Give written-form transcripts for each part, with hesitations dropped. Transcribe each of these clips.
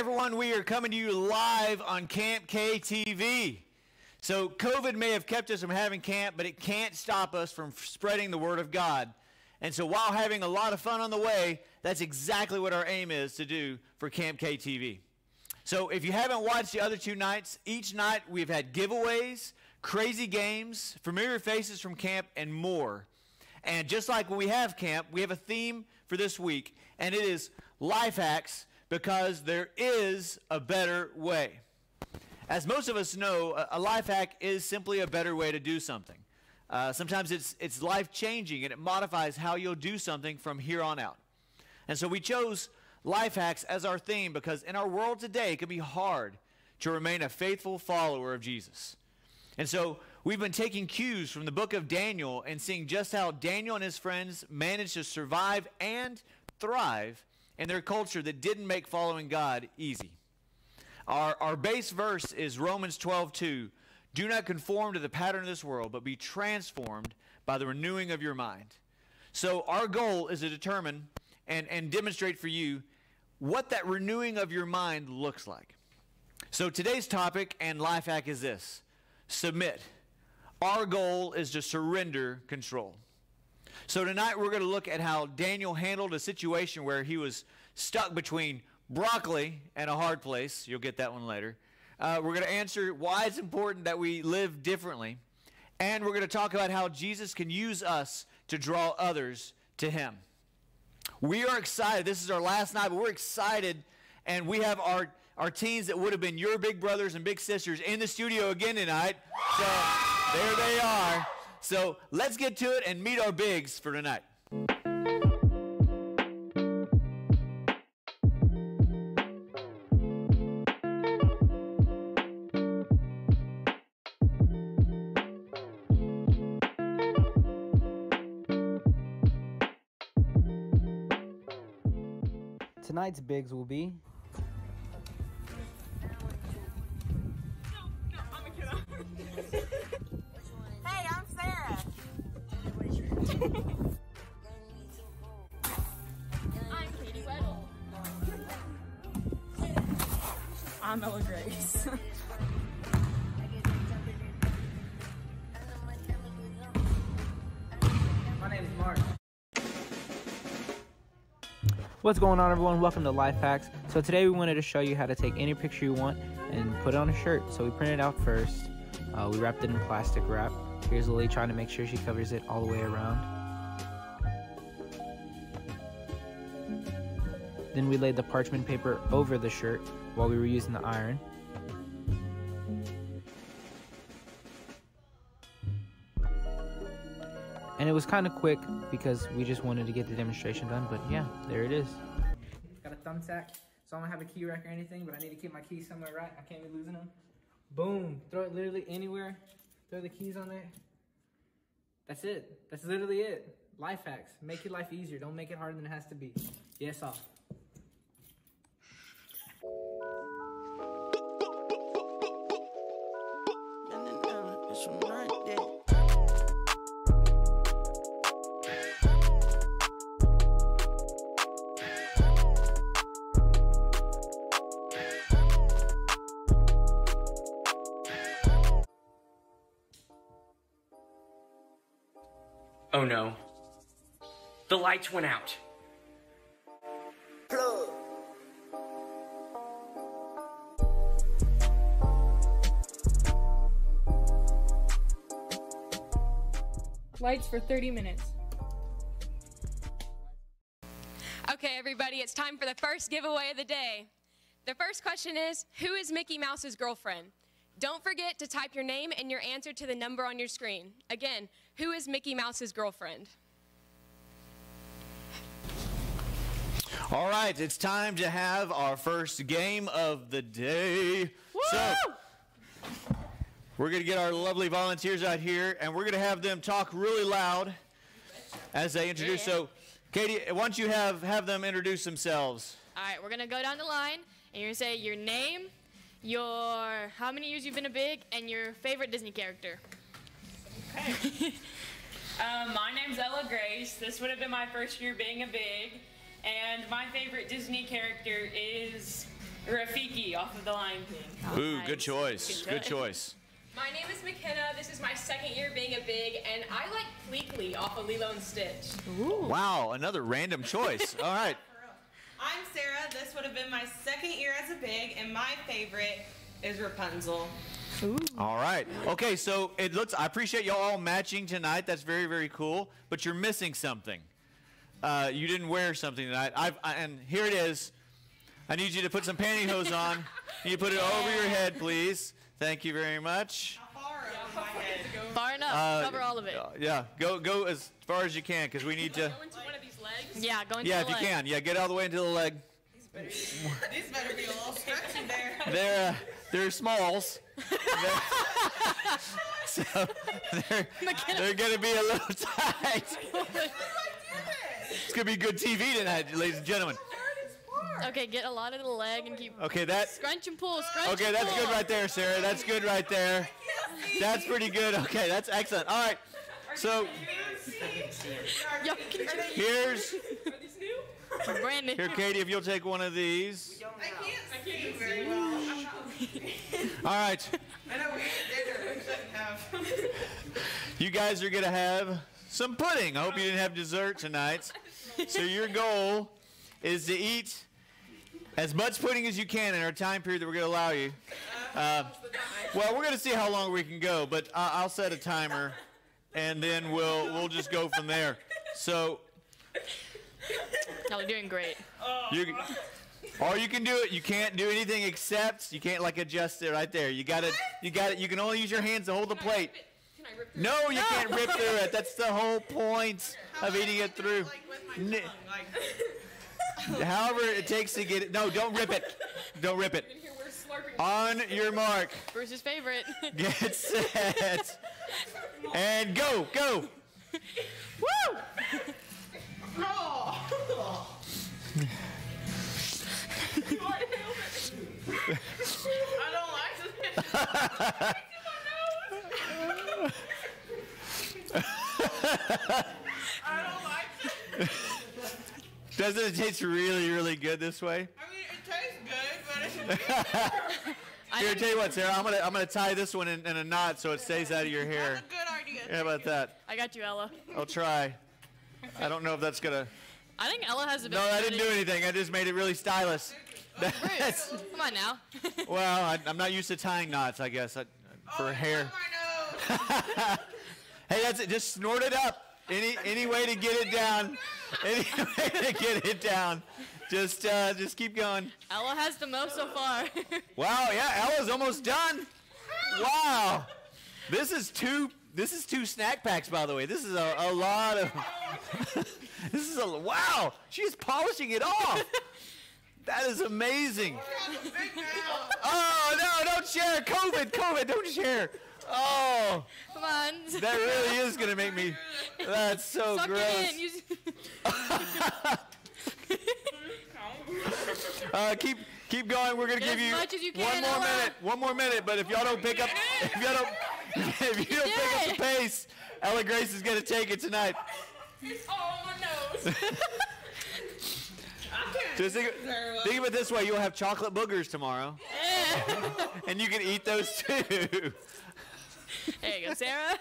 everyone, we are coming to you live on Camp KTV. So COVID may have kept us from having camp, but it can't stop us from spreading the Word of God. And so while having a lot of fun on the way, that's exactly what our aim is to do for Camp KTV. So if you haven't watched the other 2 nights, each night we've had giveaways, crazy games, familiar faces from camp, and more. And just like when we have camp, we have a theme for this week, and it is LifeHacks, because there is a better way. As most of us know, a life hack is simply a better way to do something. Sometimes it's life-changing, and it modifies how you'll do something from here on out. And so we chose life hacks as our theme because in our world today, it can be hard to remain a faithful follower of Jesus. And so we've been taking cues from the book of Daniel and seeing just how Daniel and his friends managed to survive and thrive in their culture that didn't make following God easy. Our base verse is Romans 12:2. Do not conform to the pattern of this world, but be transformed by the renewing of your mind. So our goal is to determine and demonstrate for you what that renewing of your mind looks like. So today's topic and life hack is this: submit. Our goal is to surrender control. So tonight we're going to look at how Daniel handled a situation where he was stuck between broccoli and a hard place. You'll get that one later. We're going to answer why it's important that we live differently. And we're going to talk about how Jesus can use us to draw others to him. We are excited. This is our last night, but we're excited. And we have our teens that would have been your big brothers and big sisters in the studio again tonight. So there they are. So let's get to it and meet our bigs for tonight. Tonight's bigs will be Hey, I'm Sarah. I'm Katie Weddle. I'm Ella Grace. My name's Mark. What's going on, everyone? Welcome to Life Hacks. So today we wanted to show you how to take any picture you want and put it on a shirt. So we printed it out first. We wrapped it in plastic wrap. Here's Lily trying to make sure she covers it all the way around. Then we laid the parchment paper over the shirt while we were using the iron. And it was kind of quick because we just wanted to get the demonstration done, but yeah, there it is. Got a thumbtack, so I don't have a key rack or anything, but I need to keep my keys somewhere right. I can't be losing them. Boom, throw it literally anywhere. Throw the keys on there. That's it. That's literally it. Life hacks. Make your life easier. Don't make it harder than it has to be. Yes, off. Oh no. The lights went out. Plug. Lights for 30 minutes. Okay, everybody, it's time for the first giveaway of the day. The first question is, who is Mickey Mouse's girlfriend? Don't forget to type your name and your answer to the number on your screen. Again, who is Mickey Mouse's girlfriend? All right, it's time to have our first game of the day. Woo! So we're going to get our lovely volunteers out here, and we're going to have them talk really loud as they introduce. Yeah. So, Katie, why don't you have them introduce themselves? All right, we're going to go down the line, and you're going to say your name, how many years you've been a big, and your favorite Disney character. Okay. My name's Ella Grace. This would have been my first year being a big, and my favorite Disney character is Rafiki off of The Lion King. Ooh, nice. good choice. Good choice. My name is McKenna. This is my second year being a big, and I like Pleakley off of Lilo and Stitch. Wow, another random choice. All right. I'm Sarah. This would have been my second year as a big, and my favorite is Rapunzel. All right. Okay, so it looks, I appreciate y'all all matching tonight. That's very, very cool. But you're missing something. You didn't wear something tonight. And here it is. I need you to put some pantyhose on. You put it over your head, please. Thank you very much. How far over my head? Far enough. Cover all of it. Yeah, go as far as you can because we need to. Go into one of these legs. Yeah, go into Yeah, the if you leg. can. Yeah, get all the way into the leg. These better be a little stretchy there. They're smalls. So they're going to be a little tight. It's going to be good TV tonight, ladies and gentlemen. Okay, get a lot of the leg and keep Okay, that. scrunch and pull, scrunch Okay, and that's pull. good right there, Sarah. That's good right there. That's pretty good. Okay, that's excellent. All right. So Yo, can here's Brandon. here, Katie. If you'll take one of these. I can't see very well. All right. I know we shouldn't have. You guys are going to have some pudding. I hope you didn't have dessert tonight. So your goal is to eat as much pudding as you can in our time period that we're going to allow you. Well, we're going to see how long we can go, but I'll set a timer, and then we'll just go from there. So Y'all are doing great. or you can do it. You can't do anything except you can't like adjust it right there. You got it. You can only use your hands to hold the plate. Can I rip through No, you can't rip through it. That's the whole point of eating it through. Like with my tongue, like. However it takes to get it. No, don't rip it. Don't rip it. in here? We're slurping. On your mark, Bruce's favorite. get set, and go. Woo! I don't like this. I don't like it. Doesn't it taste really, really good this way? I mean, it tastes good, but it's Here, I tell you what, Sarah. I'm gonna tie this one in a knot so it stays out of your hair. a good idea. How about that? I got you, Ella. I'll try. I don't know if that's gonna. I think Ella has a bit. No, I didn't do anything. I just made it really stylish. That's, Come on now. well, I'm not used to tying knots. I guess for hair. My nose. Hey, that's it. Just snort it up. Any way to get it down. Any way to get it down. Just keep going. Ella has the most so far. Wow, yeah, Ella's almost done. Wow. This is two snack packs, by the way. This is a lot of wow. She's polishing it off. That is amazing. Oh, no, don't share. COVID, don't share. Oh, Come on. that really is going to make me, that's so Suck gross. it in. Keep going. We're going to Get give as you much as you one can, more Ella. minute. One more minute, but if y'all don't pick up, if you don't pick up the pace, Ella Grace is going to take it tonight. It's all on my nose. Just think of it this way: you'll have chocolate boogers tomorrow, and you can eat those too. There you go, Sarah.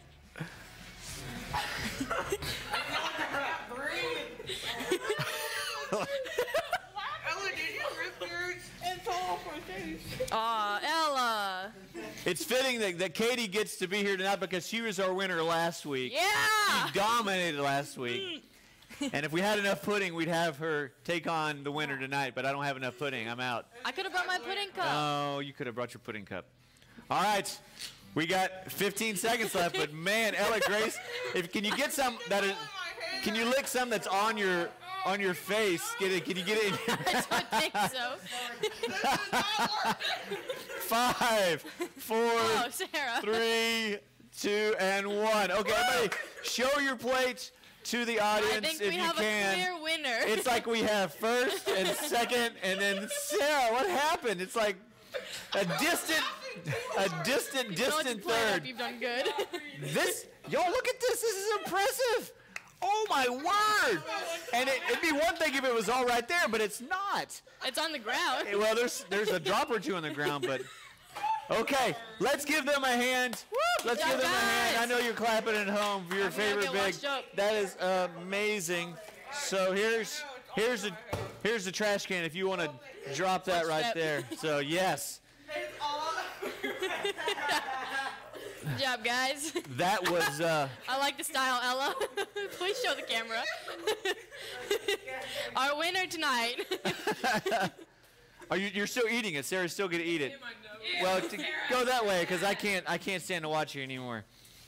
Ella, did you rip yours? It's all off my face. Aw, Ella. It's fitting that Katie gets to be here tonight because she was our winner last week. Yeah. She dominated last week. And if we had enough pudding, we'd have her take on the winner tonight. But I don't have enough pudding. I'm out. I could have brought my pudding cup. Oh, you could have brought your pudding cup. All right. We got 15 seconds left. But, man, Ella Grace, can you get some that is, can you lick some that's on your face? Can you get it in your I don't think so. 5, 4, Oh, Sarah. 3, 2, and 1. Okay, everybody, show your plate to the audience I think if we you have can. a clear winner. It's like we have first and second, and then Sarah. What happened? It's like a distant Going to play third. up, you've done good. Y'all look at this. This is impressive. Oh, my word. And it'd be one thing if it was all right there, but it's not. It's on the ground. Well, there's a drop or two on the ground, but okay. Let's give them a hand. Let's give them a hand. I know you're clapping at home for your favorite big. That is amazing. So here's the trash can if you want to drop that right there. So yes. Good job, guys. That was. I like the style, Ella. Please show the camera. Our winner tonight. You're still eating it. Sarah's still gonna eat it. Well, go that way because I can't stand to watch you anymore.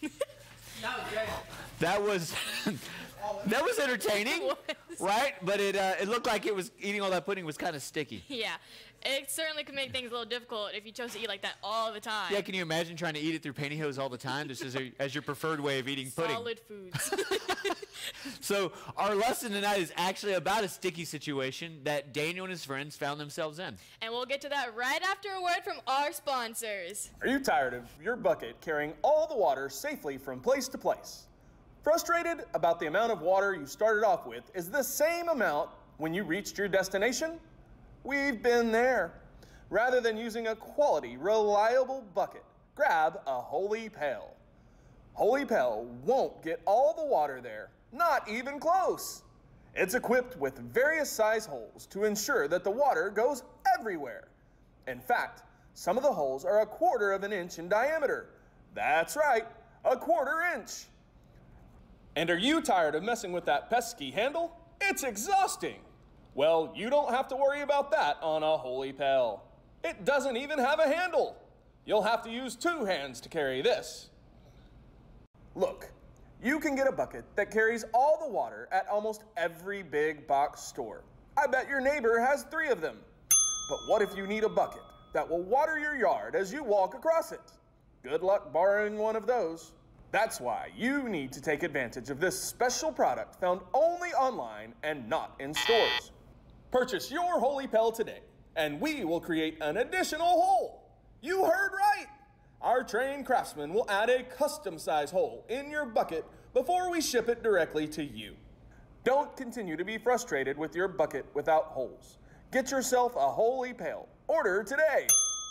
That was entertaining, right? But it looked like it was eating all that pudding was kind of sticky. Yeah. It certainly could make things a little difficult if you chose to eat like that all the time. Yeah, can you imagine trying to eat it through pantyhose all the time, just as your preferred way of eating pudding? Solid foods. So our lesson tonight is actually about a sticky situation that Daniel and his friends found themselves in. And we'll get to that right after a word from our sponsors. Are you tired of your bucket carrying all the water safely from place to place? Frustrated about the amount of water you started off with is the same amount when you reached your destination? We've been there. Rather than using a quality, reliable bucket, grab a Holy Pail. Holy Pail won't get all the water there, not even close. It's equipped with various size holes to ensure that the water goes everywhere. In fact, some of the holes are 1/4 of an inch in diameter. That's right, 1/4 inch. And are you tired of messing with that pesky handle? It's exhausting. Well, you don't have to worry about that on a Holy Pail. It doesn't even have a handle. You'll have to use 2 hands to carry this. Look, you can get a bucket that carries all the water at almost every big box store. I bet your neighbor has 3 of them. But what if you need a bucket that will water your yard as you walk across it? Good luck borrowing one of those. That's why you need to take advantage of this special product found only online and not in stores. Purchase your Holy Pail today, and we will create an additional hole. You heard right! Our trained craftsmen will add a custom-size hole in your bucket before we ship it directly to you. Don't continue to be frustrated with your bucket without holes. Get yourself a Holy Pail. Order today.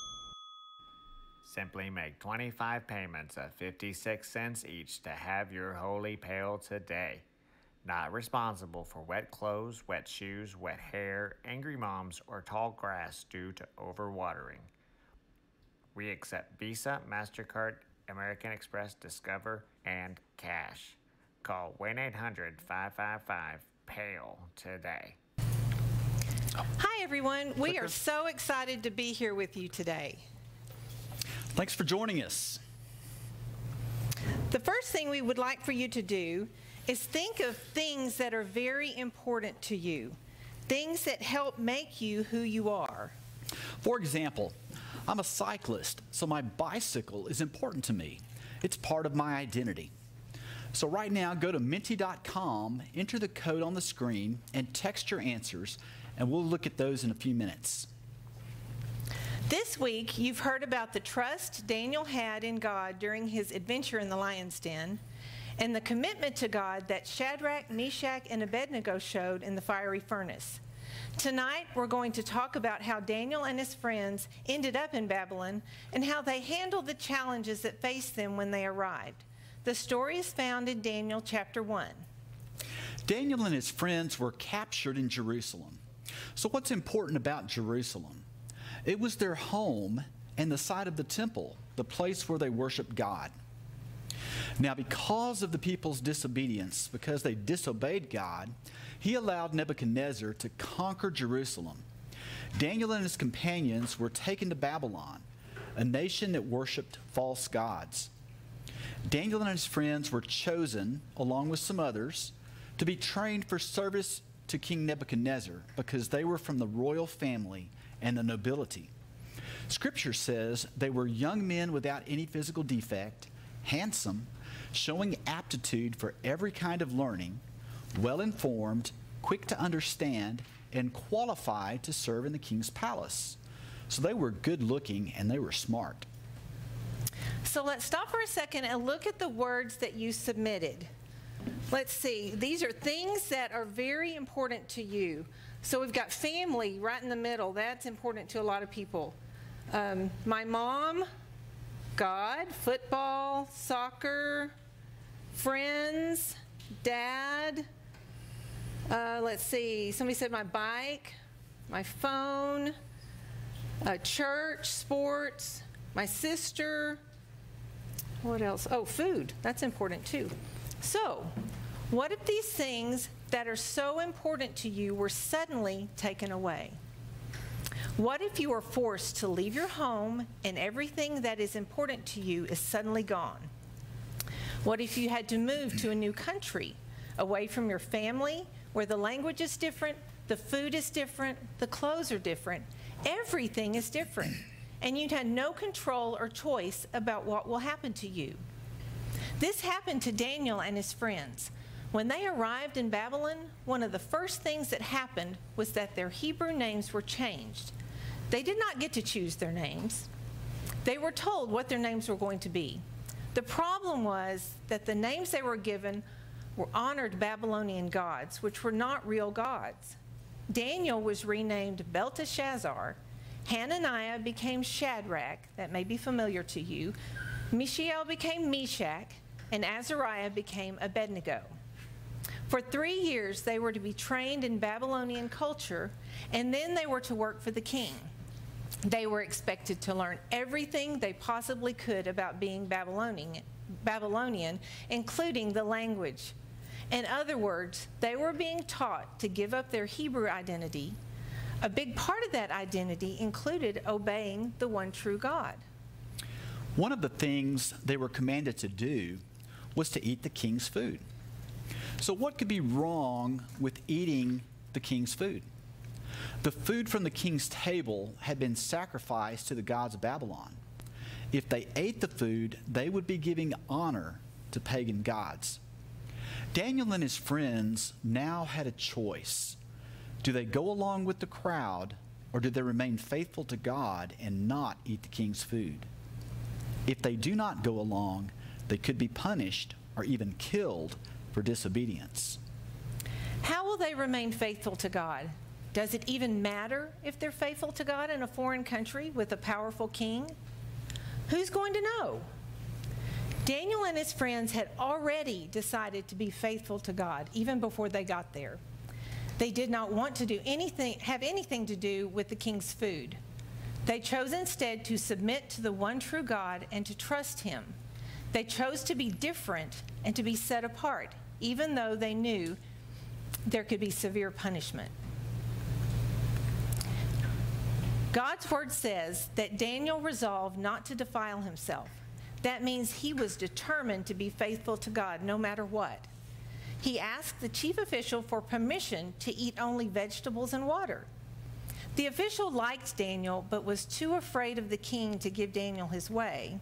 Simply make 25 payments of 56 cents each to have your Holy Pail today. Not responsible for wet clothes, wet shoes, wet hair, angry moms, or tall grass due to overwatering. We accept Visa, MasterCard, American Express, Discover, and cash. Call 1-800-555-PAIL today. Hi, everyone. We are so excited to be here with you today. Thanks for joining us. The first thing we would like for you to do is think of things that are very important to you, things that help make you who you are. For example, I'm a cyclist, so my bicycle is important to me. It's part of my identity. So right now, go to Menti.com, enter the code on the screen, and text your answers, and we'll look at those in a few minutes. This week, you've heard about the trust Daniel had in God during his adventure in the lion's den, and the commitment to God that Shadrach, Meshach, and Abednego showed in the fiery furnace. Tonight, we're going to talk about how Daniel and his friends ended up in Babylon and how they handled the challenges that faced them when they arrived. The story is found in Daniel chapter 1. Daniel and his friends were captured in Jerusalem. So what's important about Jerusalem? It was their home and the site of the temple, the place where they worshiped God. Now, because of the people's disobedience, because they disobeyed God, he allowed Nebuchadnezzar to conquer Jerusalem. Daniel and his companions were taken to Babylon, a nation that worshiped false gods. Daniel and his friends were chosen, along with some others, to be trained for service to King Nebuchadnezzar because they were from the royal family and the nobility. Scripture says they were young men without any physical defect, handsome, showing aptitude for every kind of learning, well-informed, quick to understand, and qualified to serve in the king's palace. So they were good-looking and they were smart. So let's stop for a second and look at the words that you submitted. Let's see. These are things that are very important to you. So we've got family right in the middle. That's important to a lot of people. My mom, God, football, soccer, friends, dad. Let's see. Somebody said my bike, my phone, church, sports, my sister. What else? Oh, food. That's important too. So, what if these things that are so important to you were suddenly taken away? What if you were forced to leave your home and everything that is important to you is suddenly gone? What if you had to move to a new country, away from your family, where the language is different, the food is different, the clothes are different, everything is different, and you had no control or choice about what will happen to you? This happened to Daniel and his friends. When they arrived in Babylon, one of the first things that happened was that their Hebrew names were changed. They did not get to choose their names. They were told what their names were going to be. The problem was that the names they were given were honored Babylonian gods, which were not real gods. Daniel was renamed Belteshazzar. Hananiah became Shadrach, that may be familiar to you. Mishael became Meshach, and Azariah became Abednego. For 3 years, they were to be trained in Babylonian culture, and then they were to work for the king. They were expected to learn everything they possibly could about being Babylonian, including the language. In other words, they were being taught to give up their Hebrew identity. A big part of that identity included obeying the one true God. One of the things they were commanded to do was to eat the king's food. So what could be wrong with eating the king's food? The food from the king's table had been sacrificed to the gods of Babylon. If they ate the food, they would be giving honor to pagan gods. Daniel and his friends now had a choice. Do they go along with the crowd, or do they remain faithful to God and not eat the king's food? If they do not go along, they could be punished or even killed for disobedience. How will they remain faithful to God? Does it even matter if they're faithful to God in a foreign country with a powerful king? Who's going to know? Daniel and his friends had already decided to be faithful to God even before they got there. They did not want to have anything to do with the king's food. They chose instead to submit to the one true God and to trust him. They chose to be different and to be set apart, even though they knew there could be severe punishment. God's word says that Daniel resolved not to defile himself. That means he was determined to be faithful to God no matter what. He asked the chief official for permission to eat only vegetables and water. The official liked Daniel, but was too afraid of the king to give Daniel his way.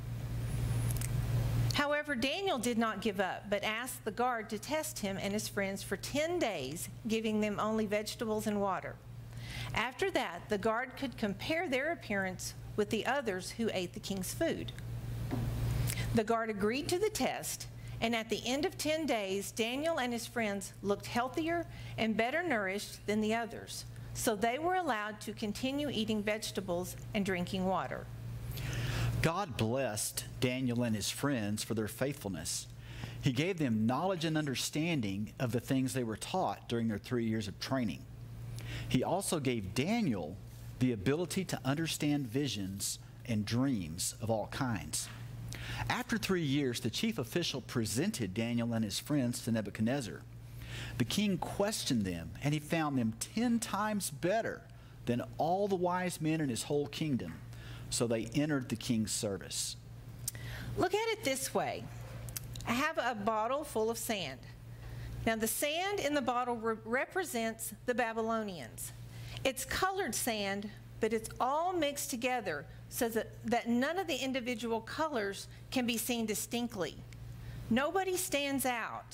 However, Daniel did not give up, but asked the guard to test him and his friends for 10 days, giving them only vegetables and water. After that, the guard could compare their appearance with the others who ate the king's food. The guard agreed to the test, and at the end of 10 days, Daniel and his friends looked healthier and better nourished than the others. So they were allowed to continue eating vegetables and drinking water. God blessed Daniel and his friends for their faithfulness. He gave them knowledge and understanding of the things they were taught during their 3 years of training. He also gave Daniel the ability to understand visions and dreams of all kinds. After 3 years, the chief official presented Daniel and his friends to Nebuchadnezzar. The king questioned them, and he found them 10 times better than all the wise men in his whole kingdom. So they entered the king's service. Look at it this way. I have a bottle full of sand. Now, the sand in the bottle represents the Babylonians. It's colored sand, but it's all mixed together so that none of the individual colors can be seen distinctly. Nobody stands out.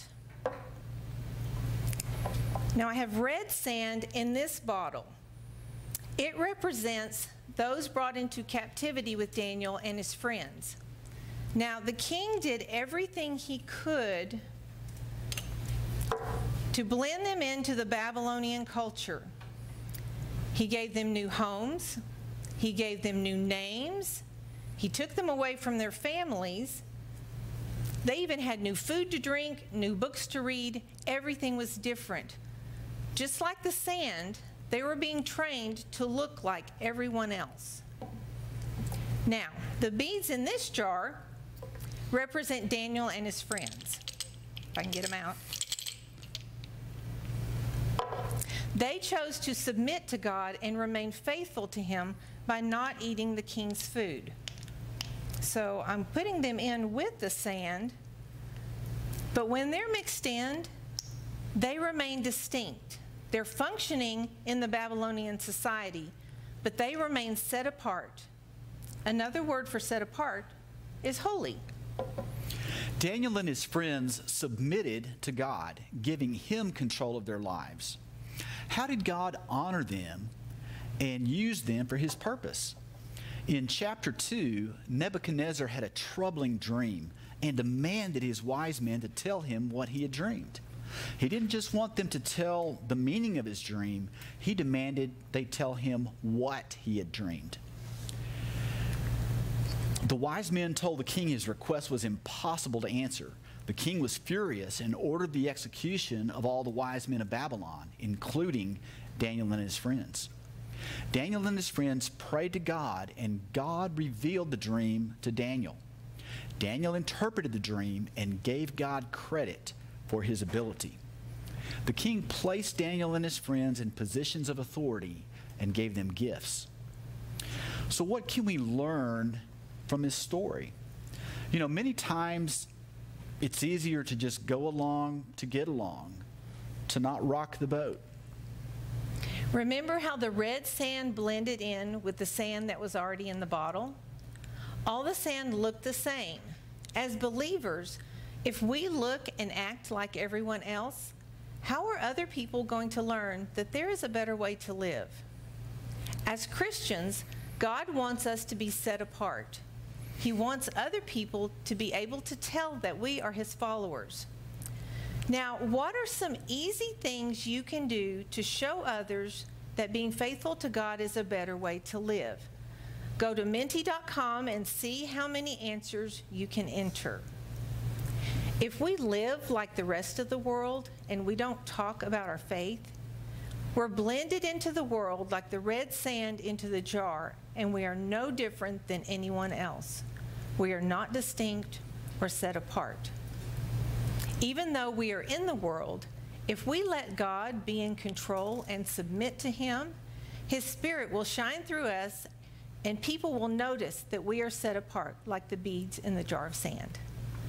Now, I have red sand in this bottle. It represents those brought into captivity with Daniel and his friends. Now, the king did everything he could to blend them into the Babylonian culture. He gave them new homes. He gave them new names. He took them away from their families. They even had new food to drink, new books to read. Everything was different. Just like the sand, they were being trained to look like everyone else. Now, the beads in this jar represent Daniel and his friends. If I can get them out. They chose to submit to God and remain faithful to Him by not eating the king's food. So I'm putting them in with the sand, but when they're mixed in, they remain distinct. They're functioning in the Babylonian society, but they remain set apart. Another word for set apart is holy. Daniel and his friends submitted to God, giving Him control of their lives. How did God honor them and use them for His purpose? In chapter 2, Nebuchadnezzar had a troubling dream and demanded his wise men to tell him what he had dreamed. He didn't just want them to tell the meaning of his dream, he demanded they tell him what he had dreamed. The wise men told the king his request was impossible to answer. The king was furious and ordered the execution of all the wise men of Babylon, including Daniel and his friends. Daniel and his friends prayed to God, and God revealed the dream to Daniel. Daniel interpreted the dream and gave God credit for his ability. The king placed Daniel and his friends in positions of authority and gave them gifts. So what can we learn from this story? You know, many times it's easier to just go along to get along, to not rock the boat. Remember how the red sand blended in with the sand that was already in the bottle? All the sand looked the same. As believers, if we look and act like everyone else, how are other people going to learn that there is a better way to live? As Christians, God wants us to be set apart. He wants other people to be able to tell that we are His followers. Now, what are some easy things you can do to show others that being faithful to God is a better way to live? Go to Menti.com and see how many answers you can enter. If we live like the rest of the world and we don't talk about our faith, we're blended into the world like the red sand into the jar, and we are no different than anyone else. We are not distinct or set apart. Even though we are in the world, if we let God be in control and submit to Him, His Spirit will shine through us, and people will notice that we are set apart like the beads in the jar of sand.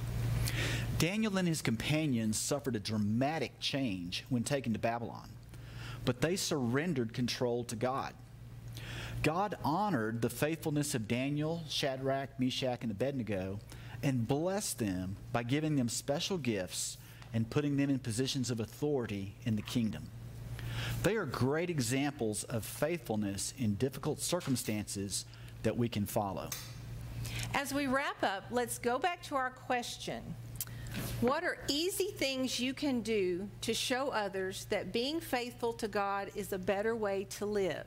Daniel and his companions suffered a dramatic change when taken to Babylon, but they surrendered control to God. God honored the faithfulness of Daniel, Shadrach, Meshach, and Abednego and blessed them by giving them special gifts and putting them in positions of authority in the kingdom. They are great examples of faithfulness in difficult circumstances that we can follow. As we wrap up, let's go back to our question. What are easy things you can do to show others that being faithful to God is a better way to live?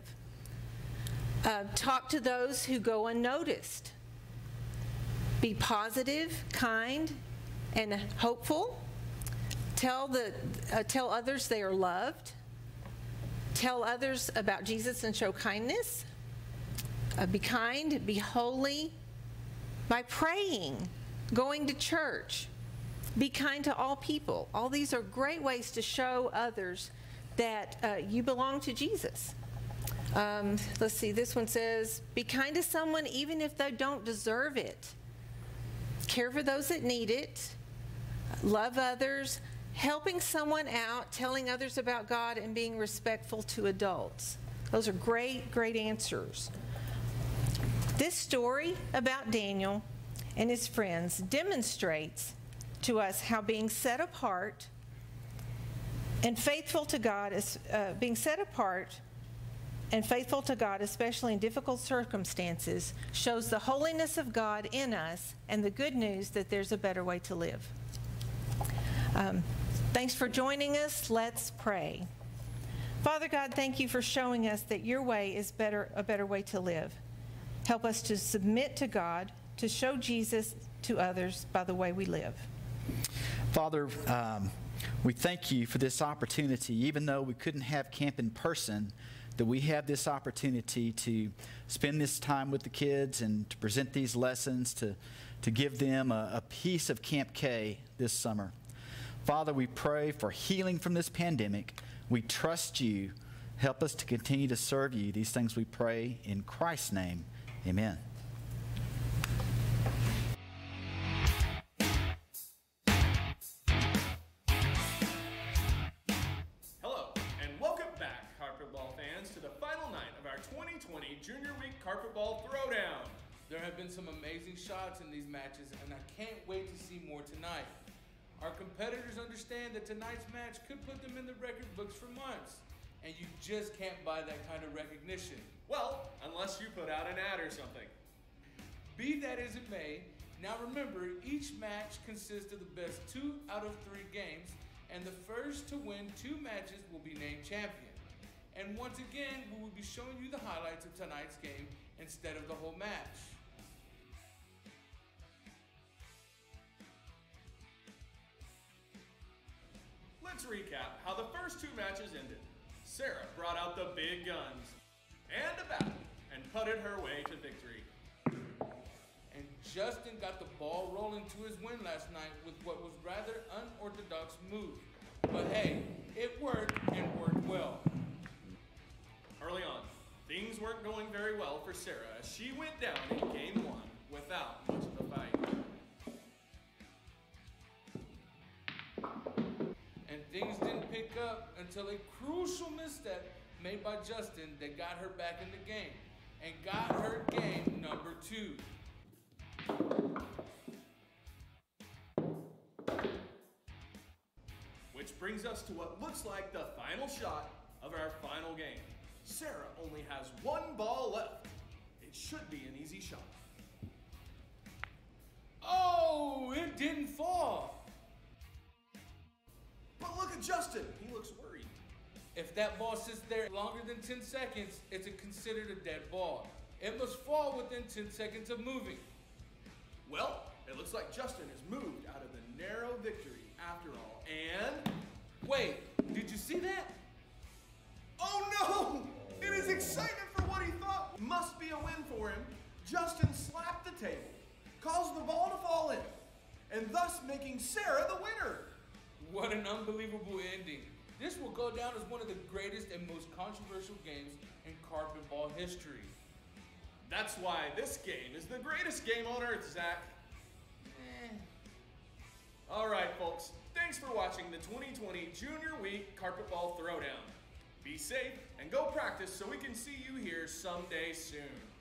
Talk to those who go unnoticed. Be positive, kind, and hopeful. Tell others they are loved. Tell others about Jesus and show kindness. Be kind, be holy. By praying, going to church. Be kind to all people. All these are great ways to show others that you belong to Jesus. Let's see, this one says, be kind to someone even if they don't deserve it. Care for those that need it. Love others. Helping someone out, telling others about God, and being respectful to adults. Those are great, great answers. This story about Daniel and his friends demonstrates to us how being set apart and faithful to God is being set apart and faithful to God, especially in difficult circumstances, shows the holiness of God in us and the good news that there's a better way to live. Thanks for joining us. Let's pray. Father God, thank you for showing us that your way is a better way to live. Help us to submit to God, to show Jesus to others by the way we live. Father, we thank you for this opportunity. Even though we couldn't have camp in person, that we have this opportunity to spend this time with the kids and to present these lessons, to give them a piece of Camp K this summer. Father, we pray for healing from this pandemic. We trust you. Help us to continue to serve you. These things we pray in Christ's name. Amen. Hello, and welcome back, carpet ball fans, to the final night of our 2020 Junior Week Carpet Ball Throwdown. There have been some amazing shots in these matches, and I can't wait to see more tonight. Our competitors understand that tonight's match could put them in the record books for months, and you just can't buy that kind of recognition. Well, unless you put out an ad or something. Be that as it may, now remember, each match consists of the best 2 out of 3 games, and the first to win 2 matches will be named champion. And once again, we will be showing you the highlights of tonight's game instead of the whole match. Let's recap how the first 2 matches ended. Sarah brought out the big guns and a bat and putted her way to victory. And Justin got the ball rolling to his win last night with what was rather unorthodox move. But hey, it worked and worked well. Early on, things weren't going very well for Sarah as she went down in game 1 without much of a fight. And things didn't pick up until a crucial misstep made by Justin that got her back in the game and got her game number 2. Which brings us to what looks like the final shot of our final game. Sarah only has 1 ball left. It should be an easy shot. Oh, it didn't fall. But look at Justin. He looks worried. If that ball sits there longer than 10 seconds, it's considered a dead ball. It must fall within 10 seconds of moving. Well, it looks like Justin has moved out of the narrow victory after all. And wait, did you see that? Oh no! In his excitement for what he thought must be a win for him, Justin slapped the table, caused the ball to fall in, and thus making Sarah the winner. What an unbelievable ending. This will go down as one of the greatest and most controversial games in carpet ball history. That's why this game is the greatest game on earth, Zach. All right, folks. Thanks for watching the 2020 Junior Week Carpet Ball Throwdown. Be safe and go practice so we can see you here someday soon.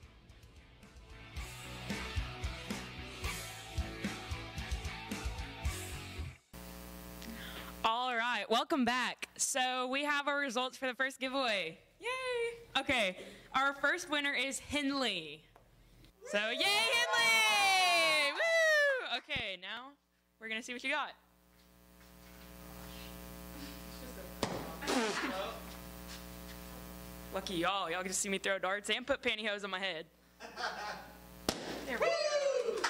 All right, welcome back. So we have our results for the first giveaway. Yay! Okay, our first winner is Henley. So yay, Henley! Woo! Okay, now we're gonna see what you got. Lucky y'all get to see me throw darts and put pantyhose on my head. There we go.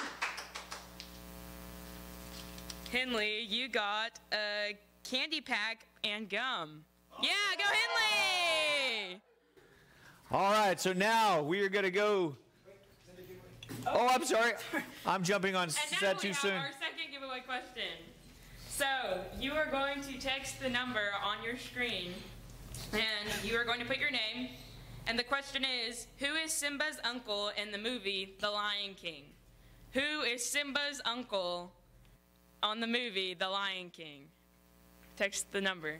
Henley, you got a candy pack and gum. Yeah, go Henley! All right, so now we are going to go. Oh, I'm sorry. I'm jumping on set too soon. And now we have our second giveaway question. So you are going to text the number on your screen, and you are going to put your name. And the question is, who is Simba's uncle in the movie The Lion King? Who is Simba's uncle on the movie The Lion King? Text the number.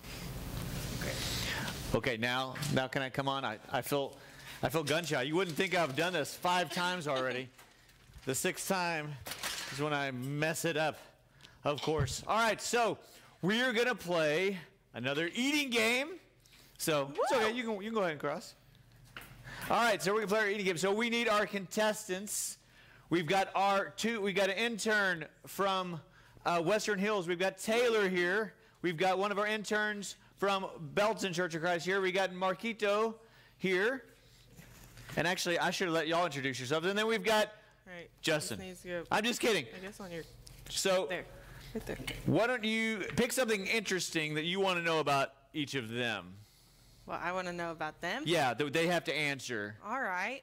Okay, now can I come on? I feel gun shy. You wouldn't think I've done this 5 times already. The 6th time is when I mess it up, of course. All right, so we are gonna play another eating game. So it's okay. You can go ahead and cross. All right, so we're gonna play our eating game. So we need our contestants. We've got we got an intern from Western Hills. We've got Taylor here. we've got one of our interns from Belton Church of Christ here. We got Marquito here. And actually, I should have let y'all introduce yourselves. And then we've got Justin. I'm just kidding. I guess on your... So, there. Right there. Why don't you pick something interesting that you want to know about each of them? Well, I want to know about them. Yeah, they have to answer. All right.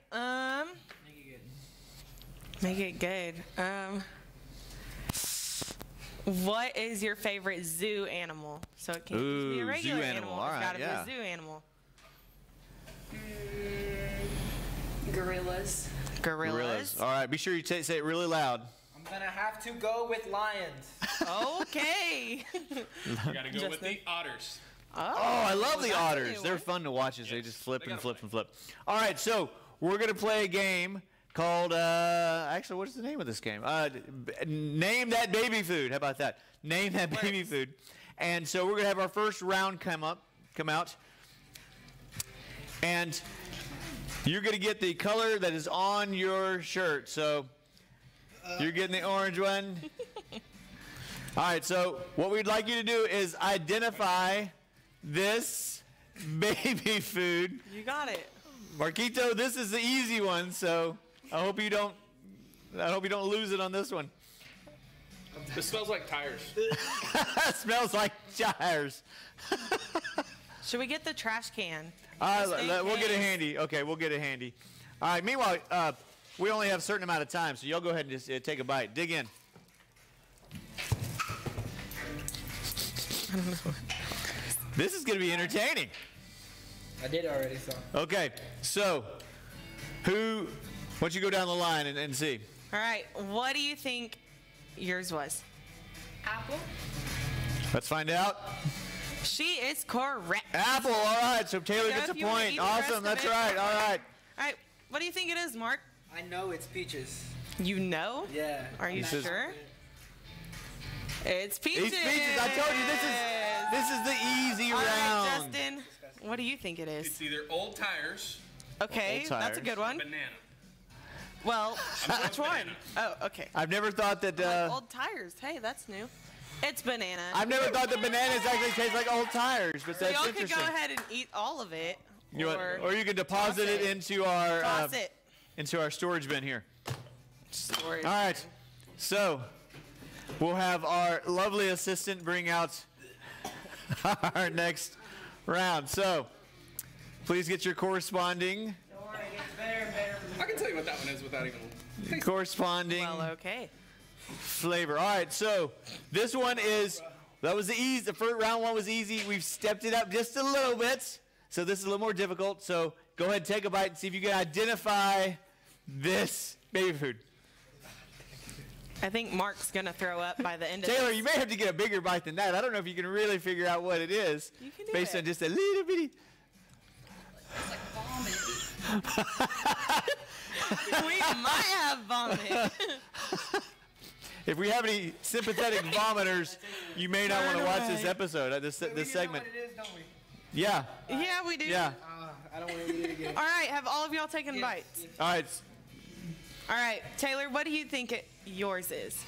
Make it good. What is your favorite zoo animal? So it can't just be a regular zoo animal. All right, it's got to be a zoo animal. Gorillas. Gorillas. All right, be sure you say it really loud. I'm going to have to go with lions. Okay. You gotta go with the otters. Oh, I love the otters. They're fun to watch as they just flip and flip and flip. All right, so we're going to play a game called, actually, what is the name of this game? Name that baby food. How about that? Name that baby food. And so we're going to have our first round come out. And you're going to get the color that is on your shirt. So you're getting the orange one. All right, so what we'd like you to do is identify this baby food. You got it. Marquito, this is the easy one, so I hope you don't lose it on this one. It smells like tires. Smells like tires. Should we get the trash can? We'll get it handy. Okay, we'll get it handy. All right, meanwhile, we only have a certain amount of time, so y'all go ahead and just take a bite. Dig in. I don't know. This is going to be entertaining. I did already, so. Okay, so why don't you go down the line and see? All right, what do you think yours was? Apple. Let's find out. She is correct. Apple, all right, so Taylor gets a point. Awesome, that's right, all right. All right, what do you think it is, Mark? I know it's peaches. You know? Yeah. Are you sure? It's peaches. It's peaches. I told you this is the easy round. All right, Justin, what do you think it is? It's either old tires. Okay, Old tires. that's a good one. Banana. Well, which one? Oh, okay. I've never thought that. Like old tires. Hey, that's new. It's banana. I've never thought that bananas actually taste like old tires, but So that's y'all could interesting. go ahead and eat all of it. Or you can deposit it into our Toss it. into our storage bin here. Storage. All right, so we'll have our lovely assistant bring out our next round. So please get your corresponding. Don't worry, it gets better and better. I can tell you what that one is without even. Corresponding. Well, okay. Flavor. All right, so this one that was the easy. The first round one was easy. We've stepped it up just a little bit, so this is a little more difficult. So go ahead, take a bite, and see if you can identify this baby food. I think Mark's gonna throw up by the end of Taylor, this. you may have to get a bigger bite than that. I don't know if you can really figure out what it is You can do based it. on just a little bitty. We might have vomit. If we have any sympathetic vomiters, you may not want to watch this episode, this segment. Know what it is, don't we? Yeah. Yeah, we do. Yeah. I don't want to eat it again. All right, have all of y'all taken bites? All right. All right, Taylor, what do you think yours is?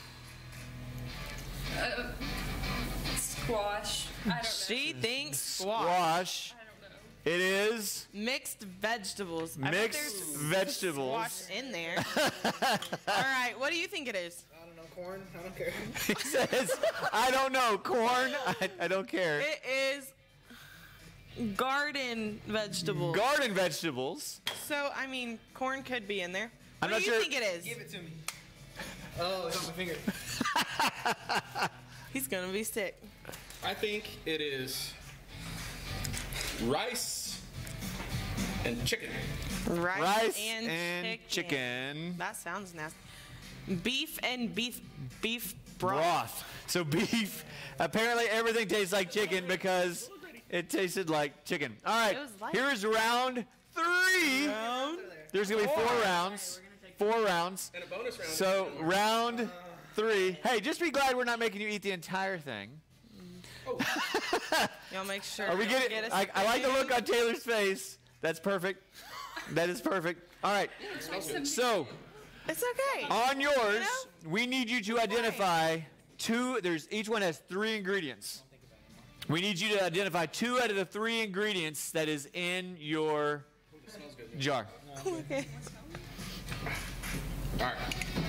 Squash. I don't know. She thinks squash. Squash. It is Mixed vegetables. I bet mixed there's vegetables. Squash in there. All right, what do you think it is? I don't know, corn. I don't care. He says, I don't know, corn. I don't care. It is garden vegetables. Garden vegetables. So, I mean, corn could be in there. I'm What not do you sure. think it is? Give it to me. Oh, it's on my finger. He's going to be sick. I think it is rice and chicken. Rice, and and chicken. That sounds nasty. Beef and beef broth. Broth. So beef. Apparently everything tastes like chicken because it tasted like chicken. All right. It was like- Here is round 3. There's going to be 4 rounds. 4 rounds. And a bonus round. So round 3. Hey, just be glad we're not making you eat the entire thing. Y'all make sure. Are we y'all getting? get a I like the spoon. look on Taylor's face. That's perfect. That is perfect. All right. So It's okay. on yours, we need you to identify 2. Each one has 3 ingredients. We need you to identify 2 out of the 3 ingredients that is in your jar. Okay. All right.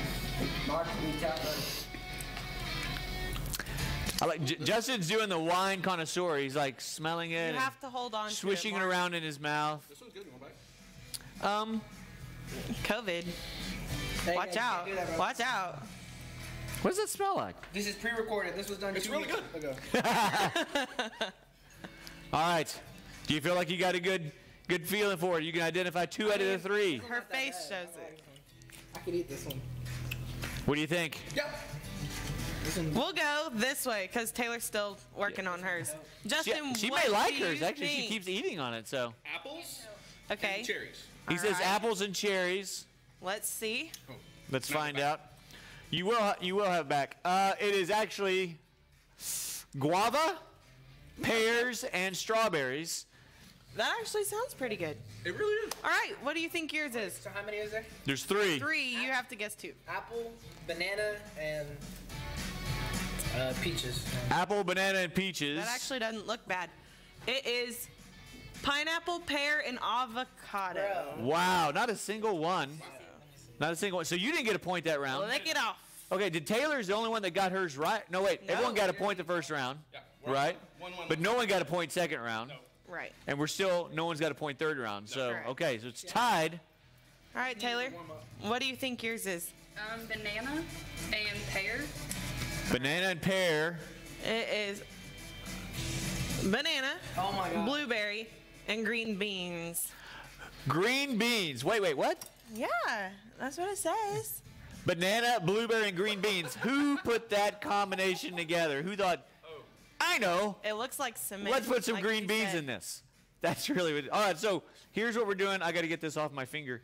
I like Justin's doing the wine connoisseur. He's like smelling it. You have to hold on to swishing it around in his mouth. This one's good. You want to bite? COVID. Watch out. Watch out. What does it smell like? This is pre-recorded. This was done It's 2 really weeks good. ago. All right. Do you feel like you got a good feeling for it? You can identify 2 out of the 3. Her face shows it. I could eat this one. What do you think? Yep. We'll go this way because Taylor's still working on hers. Justin, She what may like do hers. you Actually, she think? keeps eating on it. So Apples Okay. and cherries. he All says right. apples and cherries. Let's see. Let's Now find back. out. You will have it back. It is actually guava, pears, and strawberries. That actually sounds pretty good. It really is. All right. What do you think yours is? So how many is there? There's 3. 3. You have to guess 2. Apple, banana, and peaches. Apple, banana, and peaches. That actually doesn't look bad. It is pineapple, pear, and avocado. Wow, not a single one. Not a single one. So you didn't get a point that round. Lick it off. Okay, did Taylor's the only one that got hers right? No, wait. No. Everyone got a point the first round, Yeah. right? One, But no one got a point second round. Right. And no one's got a point third round. So, Correct. okay, so it's tied. All right, Taylor. What do you think yours is? Banana and pear. Banana and pear. It is banana, Oh my god. blueberry, and green beans. Green beans. Wait, what? Yeah, that's what it says. Banana, blueberry, and green beans. Who put that combination together? Who thought, I know, It looks like cement. let's put some like green you beans said. in this. That's really what. All right, so here's what we're doing. I got to get this off my finger.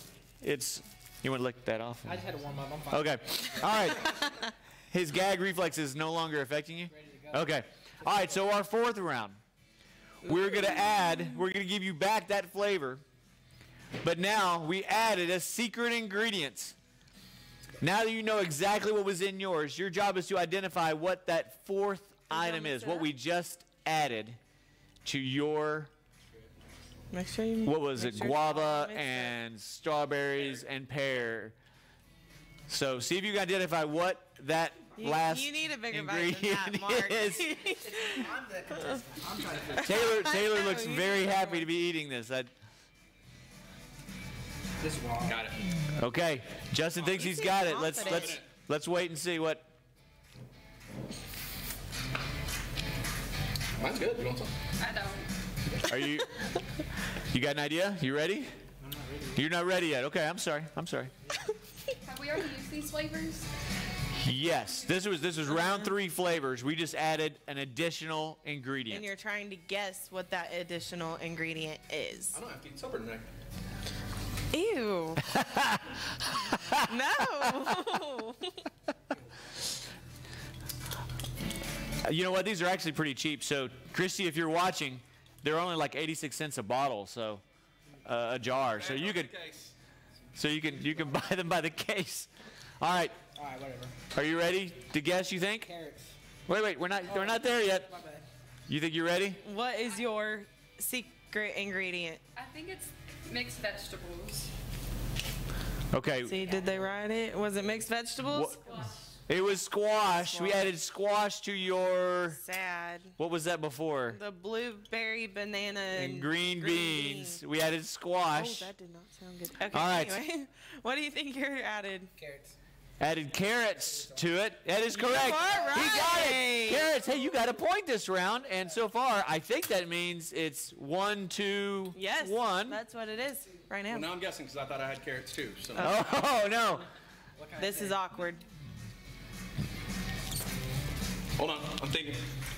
You want to lick that off? I just had to warm up. I'm fine. Okay. All right. His gag reflex is no longer affecting you? Okay. All right, so our 4th round. We're going to give you back that flavor. But now we added a secret ingredient. Now that you know exactly what was in yours, your job is to identify what that 4th item is, what we just added to your, Make sure you. what was make it, sure guava you mix and strawberries and pear. So see if you can identify what that last you need a bigger bite ingredient than that, Mark. is. I'm the contestant. I'm trying to figure Taylor know, looks you very need a happy to be eating this. this wall. Got it. Okay, Justin thinks he's got it. Let's wait and see what. Mine's good. You want some? I don't. Are you? You got an idea? You ready? I'm not ready. You're not ready yet. Okay, I'm sorry. Have we already used these flavors? Yes, this was round 3 flavors. We just added an additional ingredient. And you're trying to guess what that additional ingredient is. I don't have to eat supper tonight. Ew. No. You know what? These are actually pretty cheap. So, Christy, if you're watching, they're only like 86 cents a bottle, so a jar. So you can buy them by the case. All right. All right, whatever. Are you ready to guess? You think? Carrots. Wait. We're not there yet. My bad. You think you're ready? What is your secret ingredient? I think it's mixed vegetables. Okay. See, did they write it? Was it mixed vegetables? It was squash. We added squash to your. Sad. What was that before? The blueberry, banana, And green beans. We added Oh, squash. that did not sound good. Okay, All right. anyway. What do you think you added? Carrots. Added carrots to it. That is correct. You are He got right. it. Carrots. Hey, you got a point this round. And so far, I think that means it's 1, 2, Yes. 1. That's what it is right now. Well, now I'm guessing because I thought I had carrots too. So. Oh, no. This is awkward. Hold on. I'm thinking.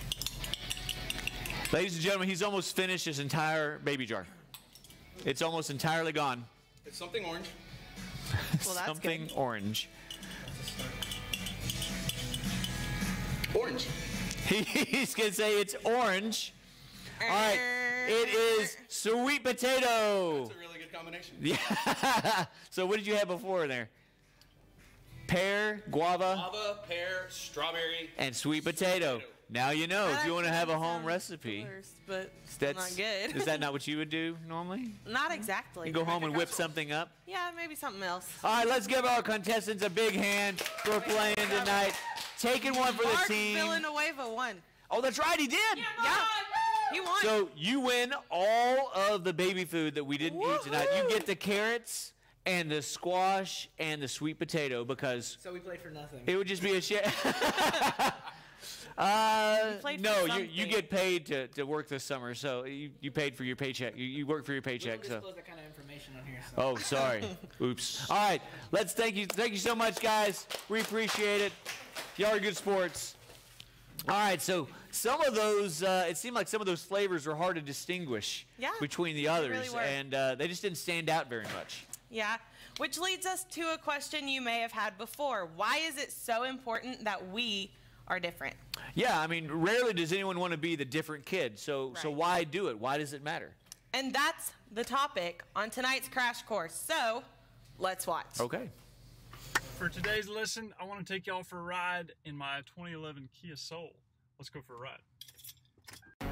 Ladies and gentlemen, he's almost finished his entire baby jar. It's almost entirely gone. It's something orange. Well, that's Something good. orange. Orange. He's going to say it's orange. All right. It is sweet potato. That's a really good combination. Yeah. So what did you have before there? Pear, guava, Guava, pear, strawberry, and sweet potato. Now you know if you want to have a home recipe. Worst, but That's not good. Is that not what you would do normally? Not exactly. You go home and whip something up? Yeah, maybe something else. All right, let's give our contestants a big hand for playing tonight. Taking one for the team. Mark Villanueva won. Oh, that's right, he did. Yeah, he won. So you win all of the baby food that we didn't eat tonight. You get the carrots and the squash and the sweet potato because So we played for nothing. it would just be a shit. No, you get paid to work this summer, so you paid for your paycheck. You work for your paycheck. We So. don't disclose that kind of information on here. So. Oh, sorry. Oops. All right, let's thank you so much, guys. We appreciate it. Y'all are good sports. All right, so some of those, it seemed like some of those flavors were hard to distinguish between the others, really were. and they just didn't stand out very much. Yeah, which leads us to a question you may have had before. Why is it so important that we are different? Yeah, I mean, rarely does anyone want to be the different kid, so why do it? Why does it matter? And that's the topic on tonight's Crash Course. So, let's watch. Okay. For today's lesson, I want to take y'all for a ride in my 2011 Kia Soul. Let's go for a ride.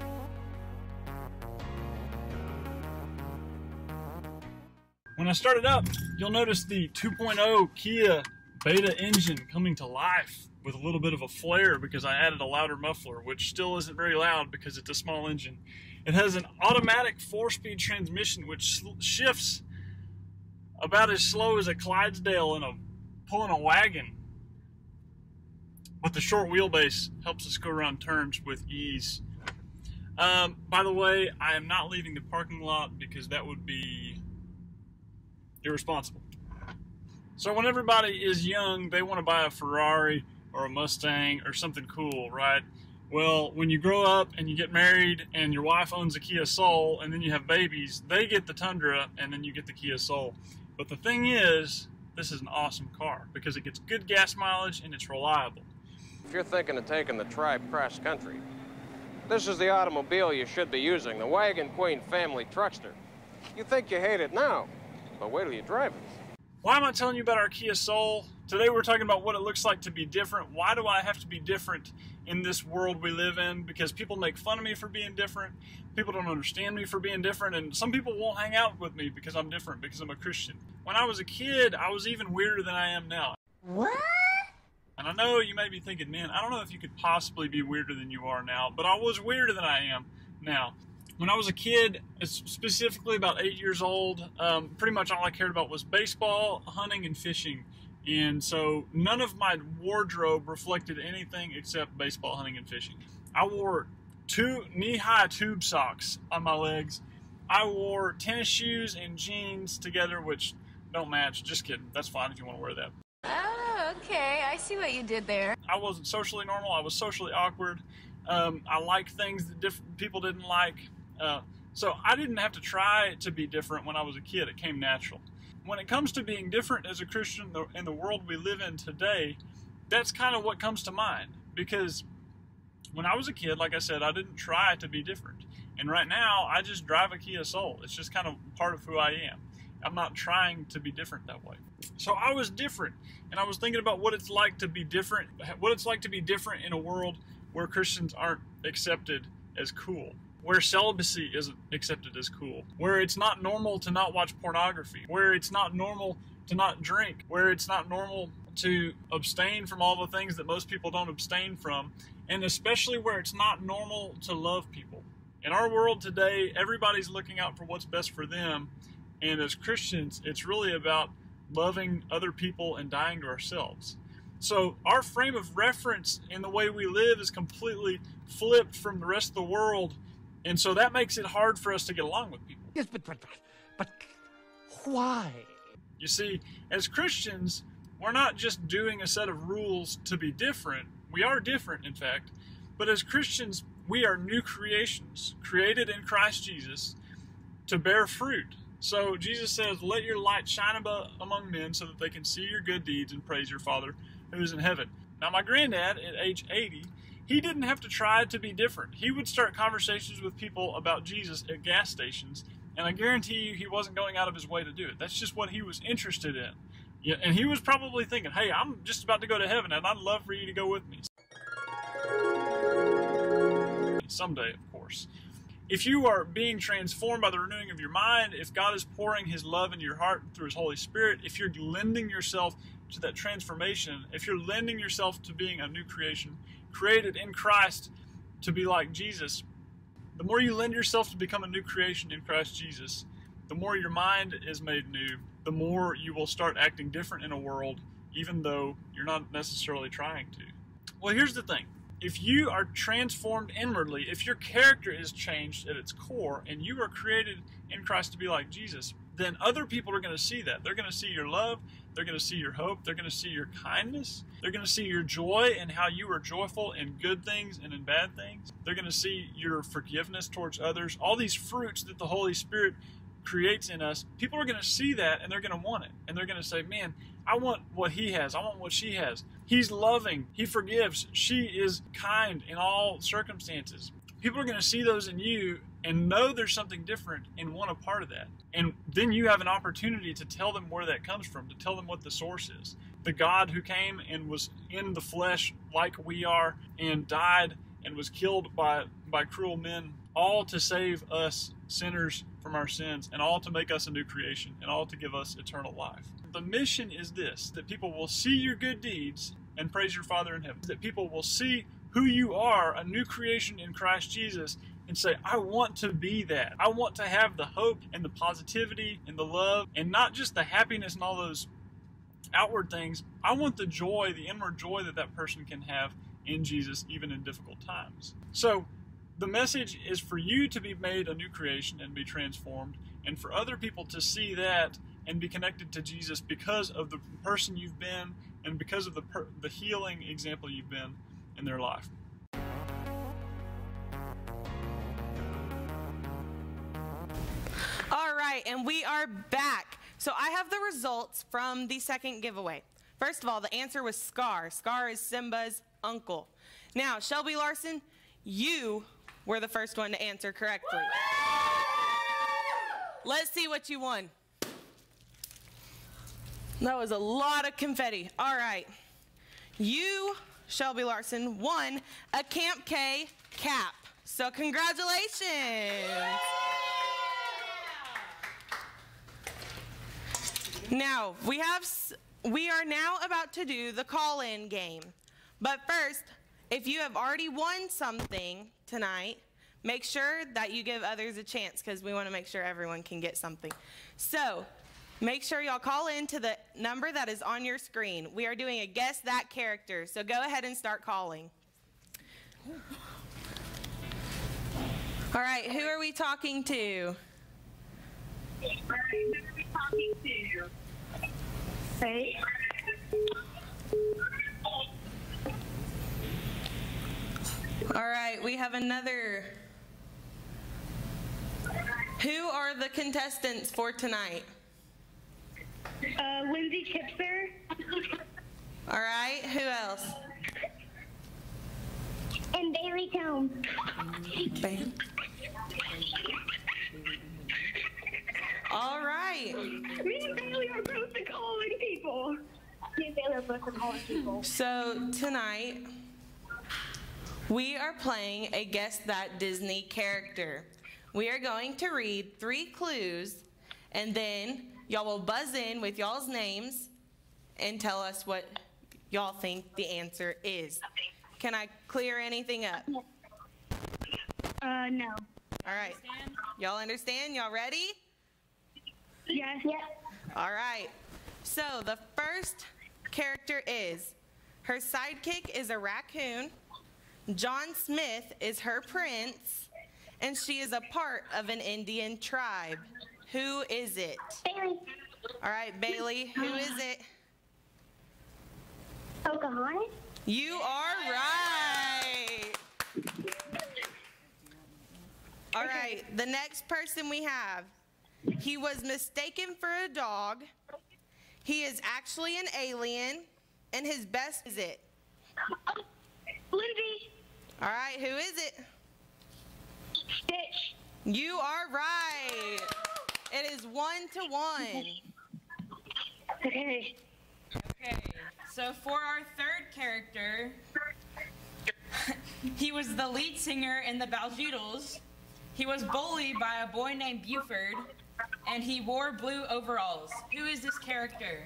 When I started up, you'll notice the 2.0 Kia Beta engine coming to life with a little bit of a flare because I added a louder muffler, which still isn't very loud because it's a small engine. It has an automatic 4-speed transmission which shifts about as slow as a Clydesdale pulling a wagon. But the short wheelbase helps us go around turns with ease. By the way, I am not leaving the parking lot because that would be irresponsible. So when everybody is young, they want to buy a Ferrari or a Mustang or something cool, right? Well, when you grow up and you get married and your wife owns a Kia Soul and then you have babies, they get the Tundra and then you get the Kia Soul. But the thing is, this is an awesome car because it gets good gas mileage and it's reliable. If you're thinking of taking the tribe cross country, this is the automobile you should be using, the Wagon Queen family truckster. You think you hate it now, but wait till you drive it. Why am I telling you about our Kia Soul? Today we're talking about what it looks like to be different. Why do I have to be different in this world we live in? Because people make fun of me for being different. People don't understand me for being different. And some people won't hang out with me because I'm different, because I'm a Christian. When I was a kid, I was even weirder than I am now. What? And I know you may be thinking, man, I don't know if you could possibly be weirder than you are now, but I was weirder than I am now. When I was a kid, specifically about 8 years old, pretty much all I cared about was baseball, hunting, and fishing. And so none of my wardrobe reflected anything except baseball, hunting, and fishing. I wore 2 knee-high tube socks on my legs. I wore tennis shoes and jeans together, which don't match. Just kidding. That's fine if you want to wear that. Oh, okay. I see what you did there. I wasn't socially normal. I was socially awkward. I liked things that different people didn't like. So I didn't have to try to be different when I was a kid. It came natural. When it comes to being different as a Christian in the world we live in today, that's kind of what comes to mind. Because when I was a kid, like I said, I didn't try to be different. And right now, I just drive a Kia Soul. It's just kind of part of who I am. I'm not trying to be different that way. So I was different, and I was thinking about what it's like to be different, what it's like to be different in a world where Christians aren't accepted as cool, where celibacy isn't accepted as cool, where it's not normal to not watch pornography, where it's not normal to not drink, where it's not normal to abstain from all the things that most people don't abstain from, and especially where it's not normal to love people. In our world today, everybody's looking out for what's best for them, and as Christians, it's really about loving other people and dying to ourselves. So our frame of reference in the way we live is completely flipped from the rest of the world, and so that makes it hard for us to get along with people. Yes, but why? You see, as Christians, we're not just doing a set of rules to be different. We are different, in fact, but as Christians, we are new creations, created in Christ Jesus to bear fruit. So Jesus says, let your light shine among men so that they can see your good deeds and praise your Father who is in heaven. Now, my granddad, at age 80, he didn't have to try to be different. He would start conversations with people about Jesus at gas stations, and I guarantee you he wasn't going out of his way to do it. That's just what he was interested in. Yeah, and he was probably thinking, hey, I'm just about to go to heaven, and I'd love for you to go with me. someday, of course. If you are being transformed by the renewing of your mind, if God is pouring his love into your heart through his Holy Spirit, if you're lending yourself to that transformation, if you're lending yourself to being a new creation, created in Christ to be like Jesus, the more you lend yourself to become a new creation in Christ Jesus, the more your mind is made new, the more you will start acting different in a world, even though you're not necessarily trying to. Well, here's the thing. If you are transformed inwardly, if your character is changed at its core, and you are created in Christ to be like Jesus, then other people are going to see that. They're going to see your love. They're going to see your hope. They're going to see your kindness. They're going to see your joy and how you are joyful in good things and in bad things. They're going to see your forgiveness towards others. All these fruits that the Holy Spirit creates in us, people are going to see that and they're going to want it. And they're going to say, man, I want what he has. I want what she has. He's loving. He forgives. She is kind in all circumstances. People are going to see those in you and know there's something different and want a part of that. And then you have an opportunity to tell them where that comes from, to tell them what the source is. The God who came and was in the flesh like we are and died and was killed by cruel men, all to save us sinners from our sins and all to make us a new creation and all to give us eternal life. The mission is this, that people will see your good deeds and praise your Father in heaven. That people will see who you are, a new creation in Christ Jesus, and say, I want to be that. I want to have the hope and the positivity and the love and not just the happiness and all those outward things. I want the joy, the inward joy that that person can have in Jesus, even in difficult times. So the message is for you to be made a new creation and be transformed, and for other people to see that and be connected to Jesus because of the person you've been and because of the healing example you've been in their life. All right, and we are back. So I have the results from the second giveaway. First of all, the answer was Scar. Scar is Simba's uncle. Now, Shelby Larson, you were the first one to answer correctly. Let's see what you won. That was a lot of confetti. All right. You, Shelby Larson, won a Camp K cap. So congratulations. Now, we are now about to do the call-in game. But first, if you have already won something tonight, make sure that you give others a chance because we want to make sure everyone can get something. So, make sure y'all call in to the number that is on your screen. We are doing a Guess That Character, so go ahead and start calling. All right, who are we talking to? Hey. All right, we have another. Who are the contestants for tonight? Lindsay Chipster. All right, who else? And Bailey Combs. All right. Me and Bailey are both the calling people. Me and Bailey are both the calling people. So tonight, we are playing a Guess That Disney Character. We are going to read 3 clues, and then y'all will buzz in with y'all's names and tell us what y'all think the answer is. Can I clear anything up? No. All right. Y'all understand? Y'all ready? Yes. Yes. All right. So the first character is, her sidekick is a raccoon, John Smith is her prince, and she is a part of an Indian tribe. Who is it? Bailey. All right, Bailey, who is it? Pocahontas. You are right. All right, the next person we have, he was mistaken for a dog. He is actually an alien, and his best is it? Lindsay. All right, who is it? Stitch. You are right. It is 1-1. Okay. Okay, so for our third character, He was the lead singer in the Baljoodles. He was bullied by a boy named Buford, and he wore blue overalls. Who is this character?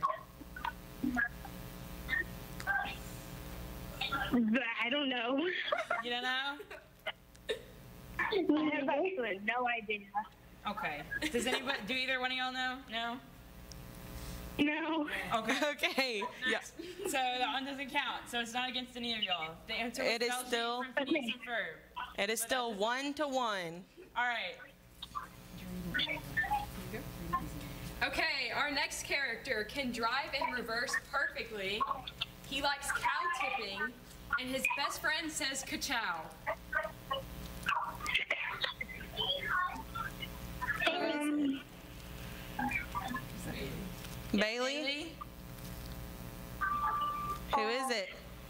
I don't know. You don't know? I have absolutely no idea. Okay. Does anybody? Do either one of y'all know? No. No. Okay. Okay. Yeah. So that one doesn't count. So it's not against any of y'all. The answer It was is Baljeet still. from Phineas and Ferb. It is still 1-1. All right. Okay, our next character can drive in reverse perfectly. He likes cow tipping, and his best friend says ka-chow. Bailey? Who is it?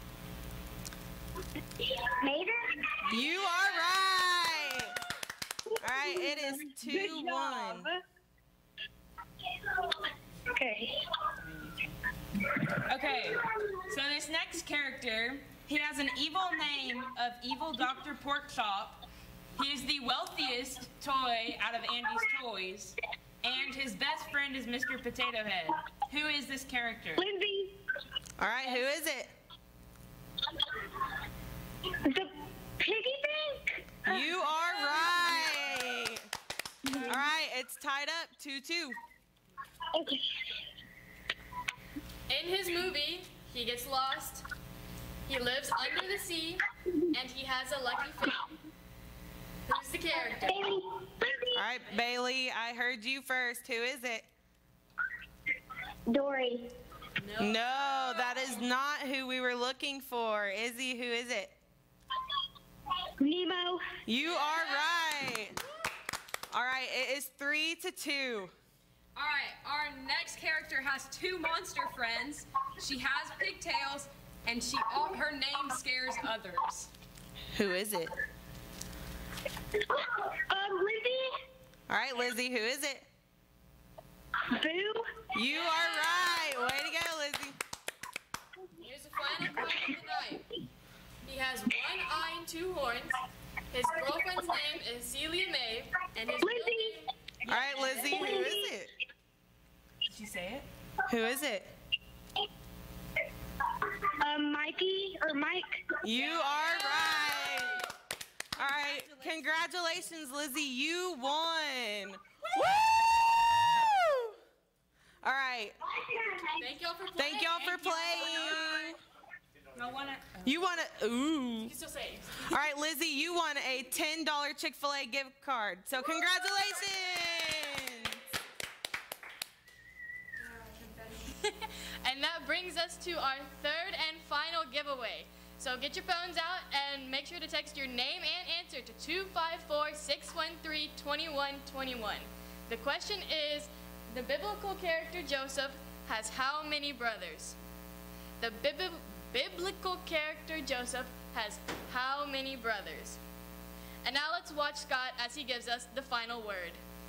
Mater? You are right. All right, it is 2-1. Okay. Okay. So this next character, he has an evil name of Evil Dr. Porkchop. He is the wealthiest toy out of Andy's toys, and his best friend is Mr. Potato Head. Who is this character? Lindsay. All right, who is it? The piggy bank? You are right. All right, it's tied up 2-2. Okay. In his movie, he gets lost, he lives under the sea, and he has a lucky fin. Who's the character? All right, Bailey, I heard you first. Who is it? Dory. No, that is not who we were looking for. Izzy, who is it? Nemo. You are right. All right, it is 3-2. All right, our next character has two monster friends. She has pigtails, and her name scares others. Who is it? Lizzie. All right, Lizzie, who is it? Boo. You are right. Way to go, Lizzie. Here's the final question of the night. He has one eye and two horns. His girlfriend's name is Celia May, and his real name... All right, Lizzie, who is it? Did she say it? Who is it? Mikey or Mike. You are right. All right, congratulations, Lizzie. You won. Woo! All right. Thank y'all for playing. Thank y'all for playing. You want to? Ooh. You can still say it. All right, Lizzie, you won a $10 Chick-fil-A gift card. So congratulations. And that brings us to our third and final giveaway. So get your phones out and make sure to text your name and answer to 254-613-2121. The question is, the biblical character Joseph has how many brothers? The biblical character Joseph has how many brothers? And now let's watch Scott as he gives us the final word.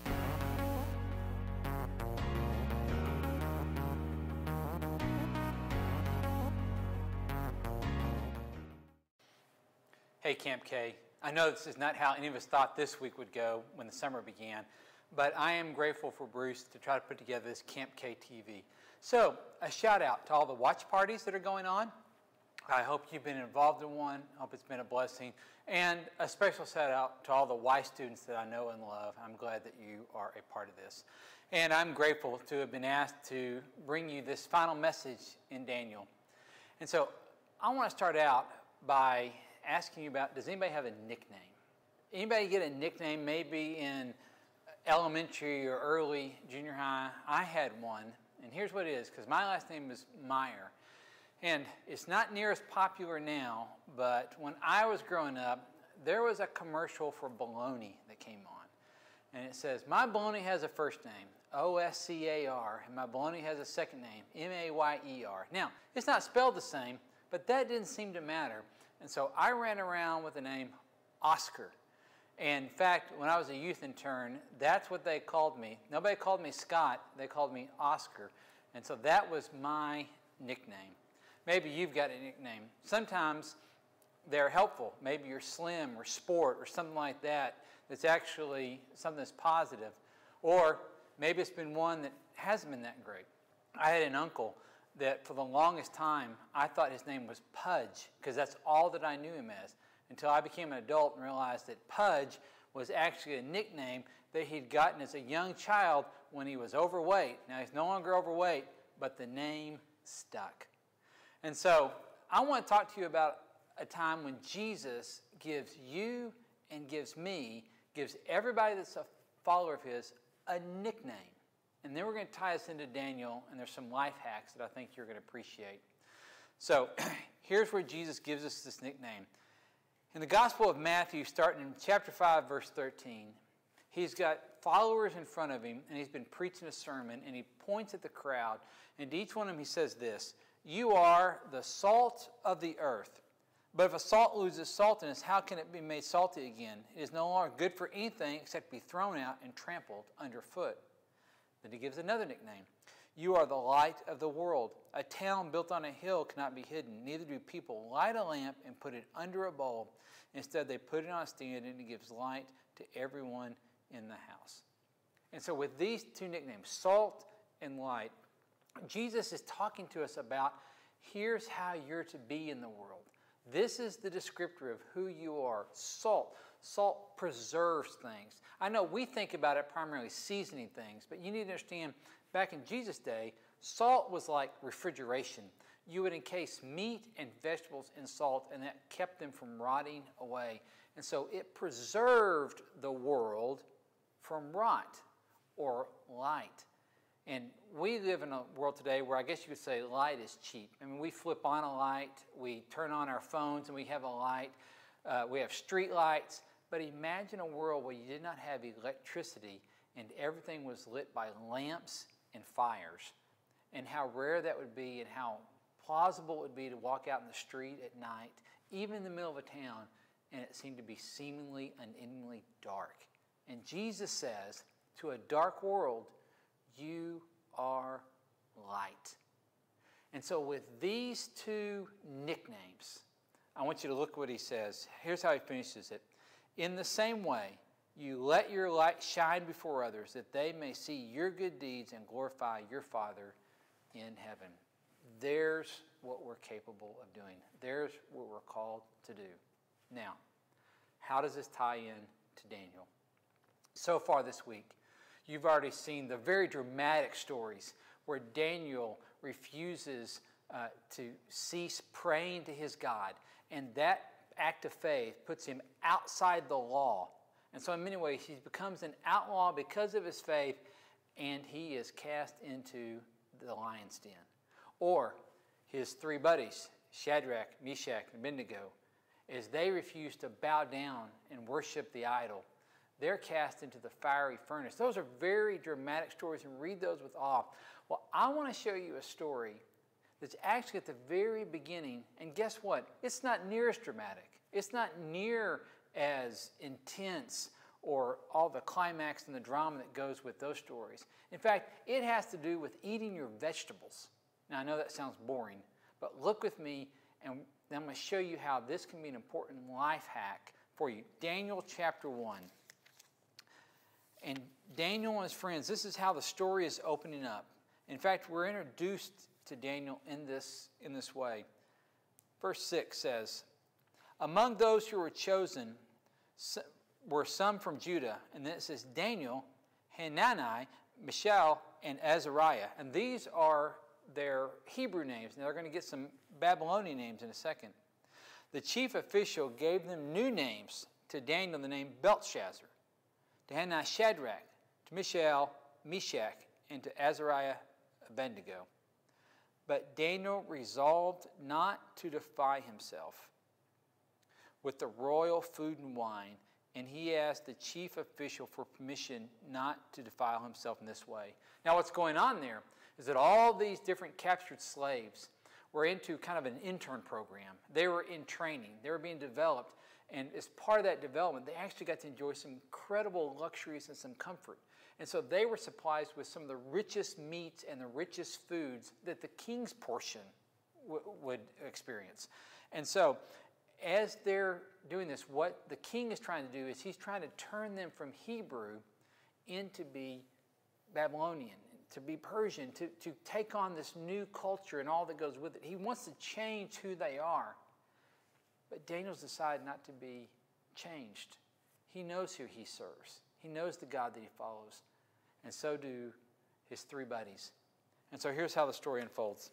Hey Camp K, I know this is not how any of us thought this week would go when the summer began, but I am grateful for Bruce to try to put together this Camp K TV. So, a shout out to all the watch parties that are going on. I hope you've been involved in one. I hope it's been a blessing. And a special shout out to all the Y students that I know and love. I'm glad that you are a part of this. And I'm grateful to have been asked to bring you this final message in Daniel. And so, I want to start out by asking you about, does anybody have a nickname? Anybody get a nickname maybe in elementary or early junior high? I had one, and here's what it is, because my last name is Meyer. And it's not near as popular now, but when I was growing up, there was a commercial for bologna that came on. And it says, my bologna has a first name, O-S-C-A-R, and my bologna has a second name, M-A-Y-E-R. Now, it's not spelled the same, but that didn't seem to matter. And so I ran around with the name Oscar. And in fact, when I was a youth intern, that's what they called me. Nobody called me Scott, they called me Oscar. And so that was my nickname. Maybe you've got a nickname. Sometimes they're helpful. Maybe you're slim or sport or something like that that's actually something that's positive. Or maybe it's been one that hasn't been that great. I had an uncle that for the longest time I thought his name was Pudge because that's all that I knew him as until I became an adult and realized that Pudge was actually a nickname that he'd gotten as a young child when he was overweight. Now he's no longer overweight, but the name stuck. And so I want to talk to you about a time when Jesus gives you and gives me, gives everybody that's a follower of his, a nickname. And then we're going to tie us into Daniel, and there's some life hacks that I think you're going to appreciate. So here's where Jesus gives us this nickname. In the Gospel of Matthew, starting in chapter 5, verse 13, he's got followers in front of him, and he's been preaching a sermon, and he points at the crowd, and to each one of them he says this, "You are the salt of the earth. But if a salt loses saltiness, how can it be made salty again? It is no longer good for anything except to be thrown out and trampled underfoot." Then he gives another nickname. "You are the light of the world. A town built on a hill cannot be hidden. Neither do people light a lamp and put it under a bowl. Instead, they put it on a stand, and it gives light to everyone in the house." And so with these two nicknames, salt and light, Jesus is talking to us about here's how you're to be in the world. This is the descriptor of who you are. Salt. Salt preserves things. I know we think about it primarily seasoning things, but you need to understand, back in Jesus' day, salt was like refrigeration. You would encase meat and vegetables in salt, and that kept them from rotting away. And so it preserved the world from rot or light. And we live in a world today where I guess you could say light is cheap. I mean, we flip on a light, we turn on our phones and we have a light, we have street lights, but imagine a world where you did not have electricity and everything was lit by lamps and fires, and how rare that would be and how plausible it would be to walk out in the street at night, even in the middle of a town, and it seemed to be seemingly unendingly dark. And Jesus says, to a dark world, you are light. And so with these two nicknames, I want you to look what he says. Here's how he finishes it. "In the same way, you let your light shine before others, that they may see your good deeds and glorify your Father in heaven." There's what we're capable of doing. There's what we're called to do. Now, how does this tie in to Daniel? So far this week, you've already seen the very dramatic stories where Daniel refuses to cease praying to his God. And that act of faith puts him outside the law. And so in many ways, he becomes an outlaw because of his faith, and he is cast into the lion's den. Or his three buddies, Shadrach, Meshach, and Abednego, as they refuse to bow down and worship the idol, they're cast into the fiery furnace. Those are very dramatic stories, and read those with awe. Well, I want to show you a story that's actually at the very beginning, and guess what? It's not near as dramatic. It's not near as intense or all the climax and the drama that goes with those stories. In fact, it has to do with eating your vegetables. Now, I know that sounds boring, but look with me, and I'm going to show you how this can be an important life hack for you. Daniel chapter 1. And Daniel and his friends, this is how the story is opening up. In fact, we're introduced to Daniel in this way. Verse 6 says, "Among those who were chosen were some from Judah." And then it says Daniel, Hanani, Mishael, and Azariah. And these are their Hebrew names. Now they're going to get some Babylonian names in a second. The chief official gave them new names. To Daniel, the name Belshazzar. To Hanani, Shadrach. To Mishael, Meshach. And to Azariah, Abednego. But Daniel resolved not to defile himself with the royal food and wine, and he asked the chief official for permission not to defile himself in this way. Now what's going on there is that all these different captured slaves were into kind of an intern program. They were in training. They were being developed, and as part of that development, they actually got to enjoy some incredible luxuries and some comfort. And so they were supplied with some of the richest meats and the richest foods that the king's portion would experience. And so as they're doing this, what the king is trying to do is he's trying to turn them from Hebrew into be Babylonian, to be Persian, to take on this new culture and all that goes with it. He wants to change who they are. But Daniel's decided not to be changed. He knows who he serves. He knows the God that he follows. And so do his three buddies. And so here's how the story unfolds.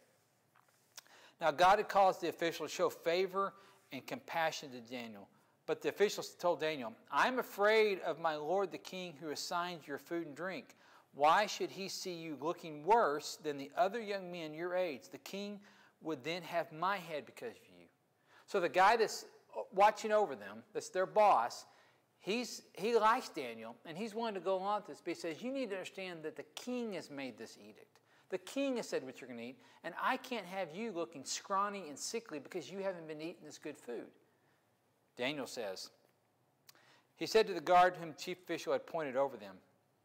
Now God had caused the officials to show favor and compassion to Daniel. But the officials told Daniel, I am afraid of my lord the king who assigned your food and drink. Why should he see you looking worse than the other young men your age? The king would then have my head because of you. So the guy that's watching over them, that's their boss, he likes Daniel, and he's willing to go along with this, but he says, you need to understand that the king has made this edict. The king has said what you're going to eat, and I can't have you looking scrawny and sickly because you haven't been eating this good food. Daniel says, he said to the guard whom the chief official had appointed over them,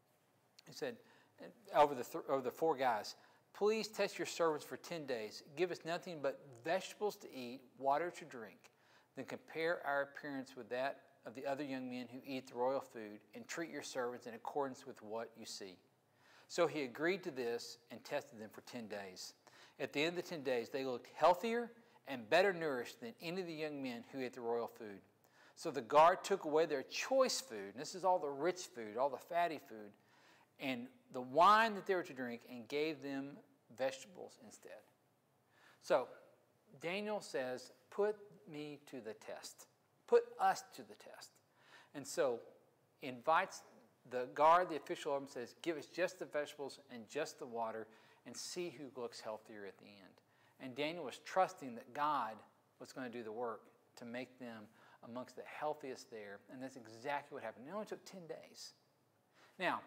he said, over the four guys, please test your servants for 10 days. Give us nothing but vegetables to eat, water to drink. Then compare our appearance with that of the other young men who eat the royal food, and treat your servants in accordance with what you see. So he agreed to this and tested them for 10 days. At the end of the 10 days, they looked healthier and better nourished than any of the young men who ate the royal food. So the guard took away their choice food, and this is all the rich food, all the fatty food, and the wine that they were to drink, and gave them vegetables instead. So Daniel says, put me to the test. Put us to the test. And so invites the guard, the official over him, says, give us just the vegetables and just the water, and see who looks healthier at the end. And Daniel was trusting that God was going to do the work to make them amongst the healthiest there. And that's exactly what happened. It only took 10 days. Now,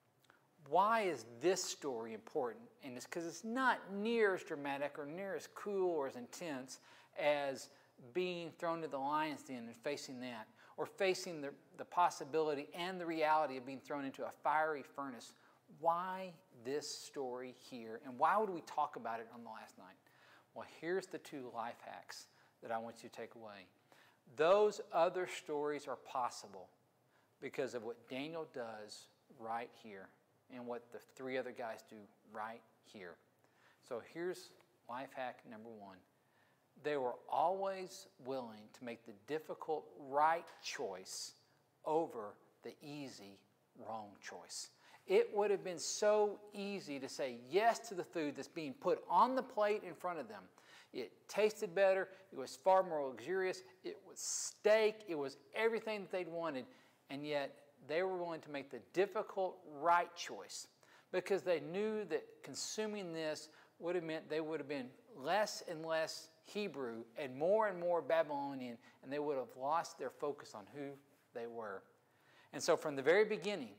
why is this story important? And it's because it's not near as dramatic or near as cool or as intense as being thrown to the lion's den and facing that, or facing the possibility and the reality of being thrown into a fiery furnace. Why this story here, and why would we talk about it on the last night? Well, here's the two life hacks that I want you to take away. Those other stories are possible because of what Daniel does right here and what the three other guys do right here. So here's life hack number one. They were always willing to make the difficult right choice over the easy wrong choice. It would have been so easy to say yes to the food that's being put on the plate in front of them. It tasted better. It was far more luxurious. It was steak. It was everything that they'd wanted. And yet they were willing to make the difficult right choice because they knew that consuming this would have meant they would have been less and less Hebrew and more Babylonian, and they would have lost their focus on who they were. And so from the very beginning,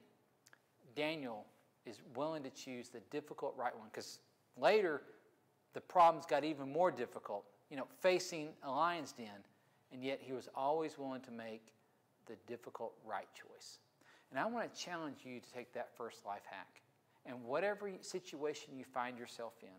Daniel is willing to choose the difficult right one, because later the problems got even more difficult, facing a lion's den, and yet he was always willing to make the difficult right choice. And I want to challenge you to take that first life hack, and whatever situation you find yourself in,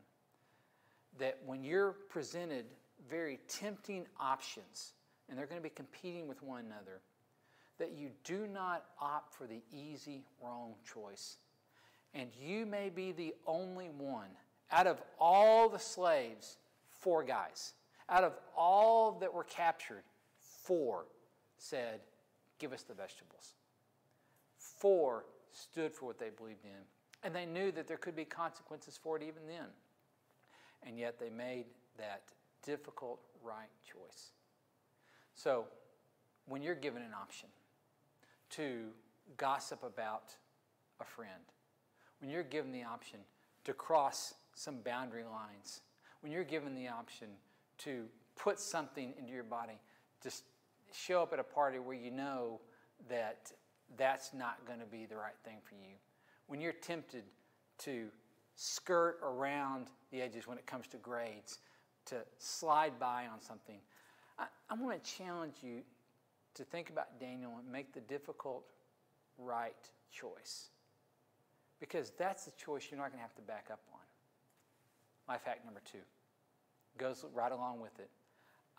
that when you're presented very tempting options, and they're going to be competing with one another, that you do not opt for the easy, wrong choice. And you may be the only one out of all the slaves, 4 guys, out of all that were captured, 4 said, give us the vegetables. 4 stood for what they believed in. And they knew that there could be consequences for it even then. And yet they made that difficult right choice. So when you're given an option to gossip about a friend, when you're given the option to cross some boundary lines, when you're given the option to put something into your body, just show up at a party where you know that that's not going to be the right thing for you, when you're tempted to skirt around the edges when it comes to grades, to slide by on something, I want to challenge you to think about Daniel and make the difficult right choice. Because that's the choice you're not going to have to back up on. Life hack number 2 goes right along with it.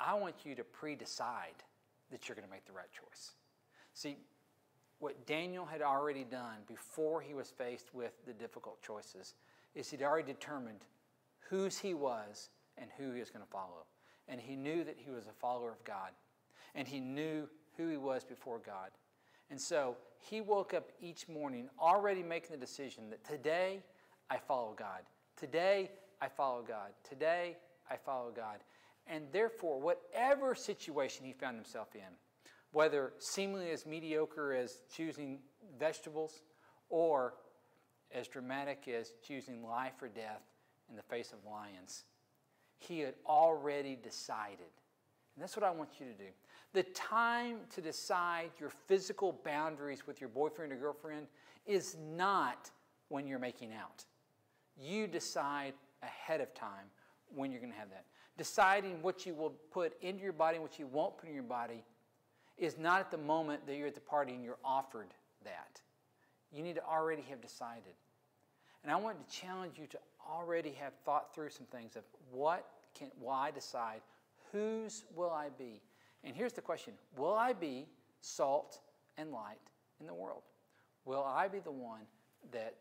I want you to pre-decide that you're going to make the right choice. See, what Daniel had already done before he was faced with the difficult choices is he'd already determined whose he was and who he was going to follow. And he knew that he was a follower of God. And he knew who he was before God. And so he woke up each morning already making the decision that today I follow God. Today I follow God. Today I follow God. And therefore, whatever situation he found himself in, whether seemingly as mediocre as choosing vegetables or as dramatic as choosing life or death in the face of lions, he had already decided. And that's what I want you to do. The time to decide your physical boundaries with your boyfriend or girlfriend is not when you're making out. You decide ahead of time when you're going to have that. Deciding what you will put into your body and what you won't put in your body is not at the moment that you're at the party and you're offered that. You need to already have decided. And I want to challenge you to already have thought through some things of will I decide, whose will I be? And here's the question, will I be salt and light in the world? Will I be the one that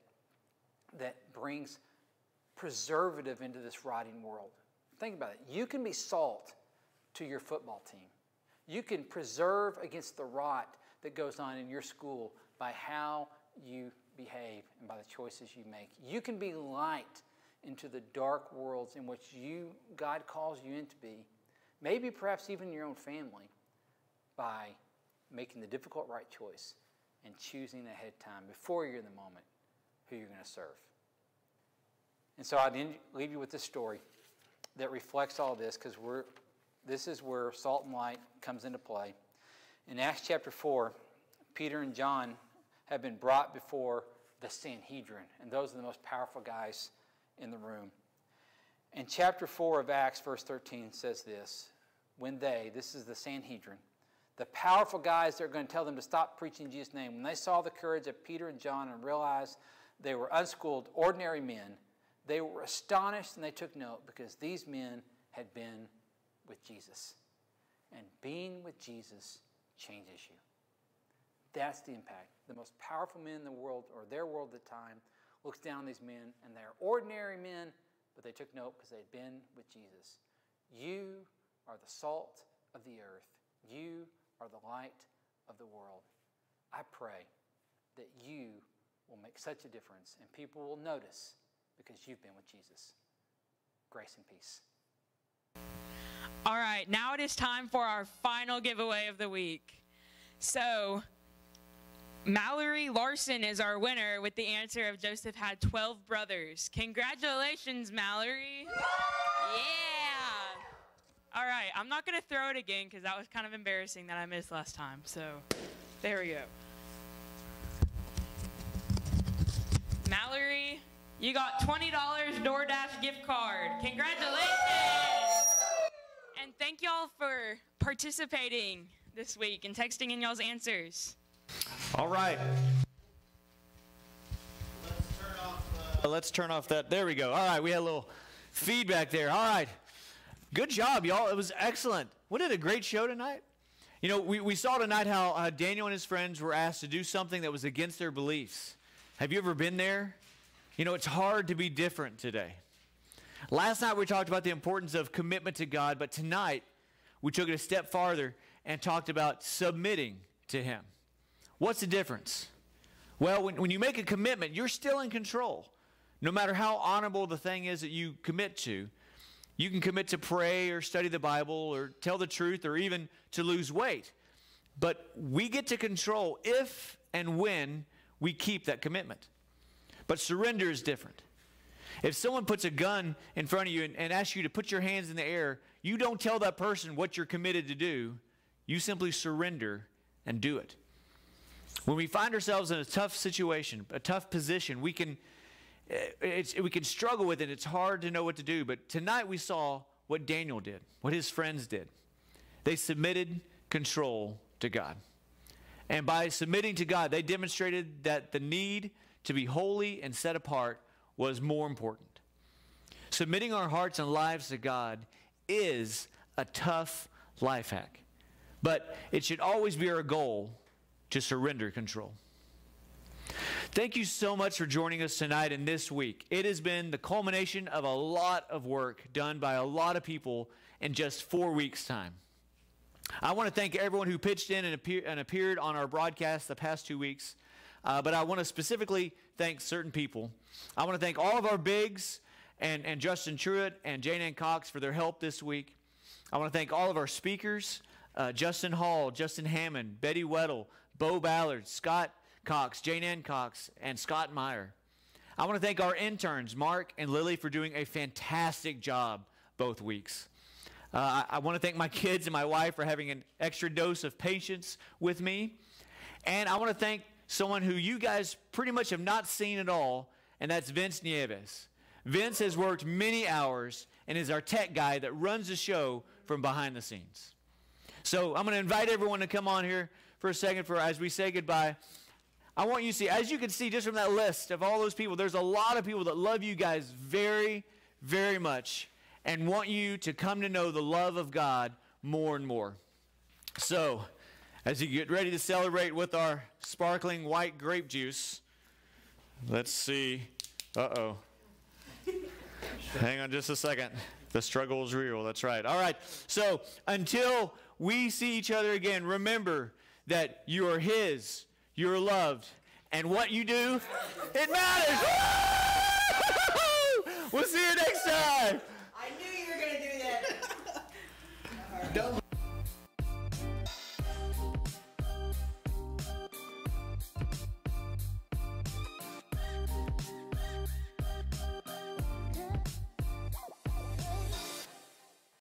brings preservative into this rotting world? Think about it. You can be salt to your football team. You can preserve against the rot that goes on in your school by how you behave and by the choices you make. You can be light into the dark worlds in which God calls you in to be, maybe perhaps even your own family, by making the difficult right choice and choosing ahead of time before you're in the moment who you're going to serve. And so I'd leave you with this story that reflects all this, because this is where salt and light comes into play. In Acts chapter 4, Peter and John have been brought before the Sanhedrin, and those are the most powerful guys in the room. And chapter 4 of Acts, verse 13 says this, when this is the Sanhedrin, the powerful guys that are going to tell them to stop preaching Jesus' name, when they saw the courage of Peter and John and realized they were unschooled, ordinary men, they were astonished and they took note, because these men had been with Jesus. And being with Jesus changes you. That's the impact. The most powerful men in the world, or their world at the time, looks down on these men, and they're ordinary men, but they took note because they'd been with Jesus. You are the salt of the earth. You are the light of the world. I pray that you will make such a difference, and people will notice because you've been with Jesus. Grace and peace. All right, now it is time for our final giveaway of the week. So, Mallory Larson is our winner with the answer of Joseph had 12 brothers. Congratulations, Mallory. Yeah. All right, I'm not going to throw it again because that was kind of embarrassing that I missed last time. So, there we go. Mallory, you got $20 DoorDash gift card. Congratulations. And thank y'all for participating this week and texting in y'all's answers. All right. Let's turn off that. There we go. All right, we had a little feedback there. All right. Good job, y'all. It was excellent. Wasn't it a great show tonight? You know, we saw tonight how Daniel and his friends were asked to do something that was against their beliefs. Have you ever been there? You know, it's hard to be different today. Last night we talked about the importance of commitment to God, but tonight we took it a step farther and talked about submitting to Him. What's the difference? Well, when you make a commitment, you're still in control. No matter how honorable the thing is that you commit to, you can commit to pray or study the Bible or tell the truth or even to lose weight. But we get to control if and when we keep that commitment. But surrender is different. If someone puts a gun in front of you and asks you to put your hands in the air, you don't tell that person what you're committed to do. You simply surrender and do it. When we find ourselves in a tough situation, a tough position, we can struggle with it. It's hard to know what to do. But tonight we saw what Daniel did, what his friends did. They submitted control to God. And by submitting to God, they demonstrated that the need to be holy and set apart was more important. Submitting our hearts and lives to God is a tough life hack. But it should always be our goal to surrender control. Thank you so much for joining us tonight and this week. It has been the culmination of a lot of work done by a lot of people in just 4 weeks' time. I want to thank everyone who pitched in and appeared on our broadcast the past 2 weeks, but I want to specifically thank certain people. I want to thank all of our bigs and Justin Truitt and Jane Ann Cox for their help this week. I want to thank all of our speakers, Justin Hall, Justin Hammond, Betty Weddle, Bo Ballard, Scott Cox, Jane Ann Cox, and Scott Meyer. I want to thank our interns, Mark and Lily, for doing a fantastic job both weeks. I want to thank my kids and my wife for having an extra dose of patience with me. And I want to thank someone who you guys pretty much have not seen at all, and that's Vince Nieves. Vince has worked many hours and is our tech guy that runs the show from behind the scenes. So I'm going to invite everyone to come on here for a second as we say goodbye. I want you to see, as you can see just from that list of all those people, there's a lot of people that love you guys very, very much and want you to come to know the love of God more and more. So, as you get ready to celebrate with our sparkling white grape juice, let's see. Uh-oh. Hang on just a second. The struggle is real. That's right. All right. So, until we see each other again, remember that you are His, you're loved, and what you do, it matters. We'll see you next time. I knew you were going to do that.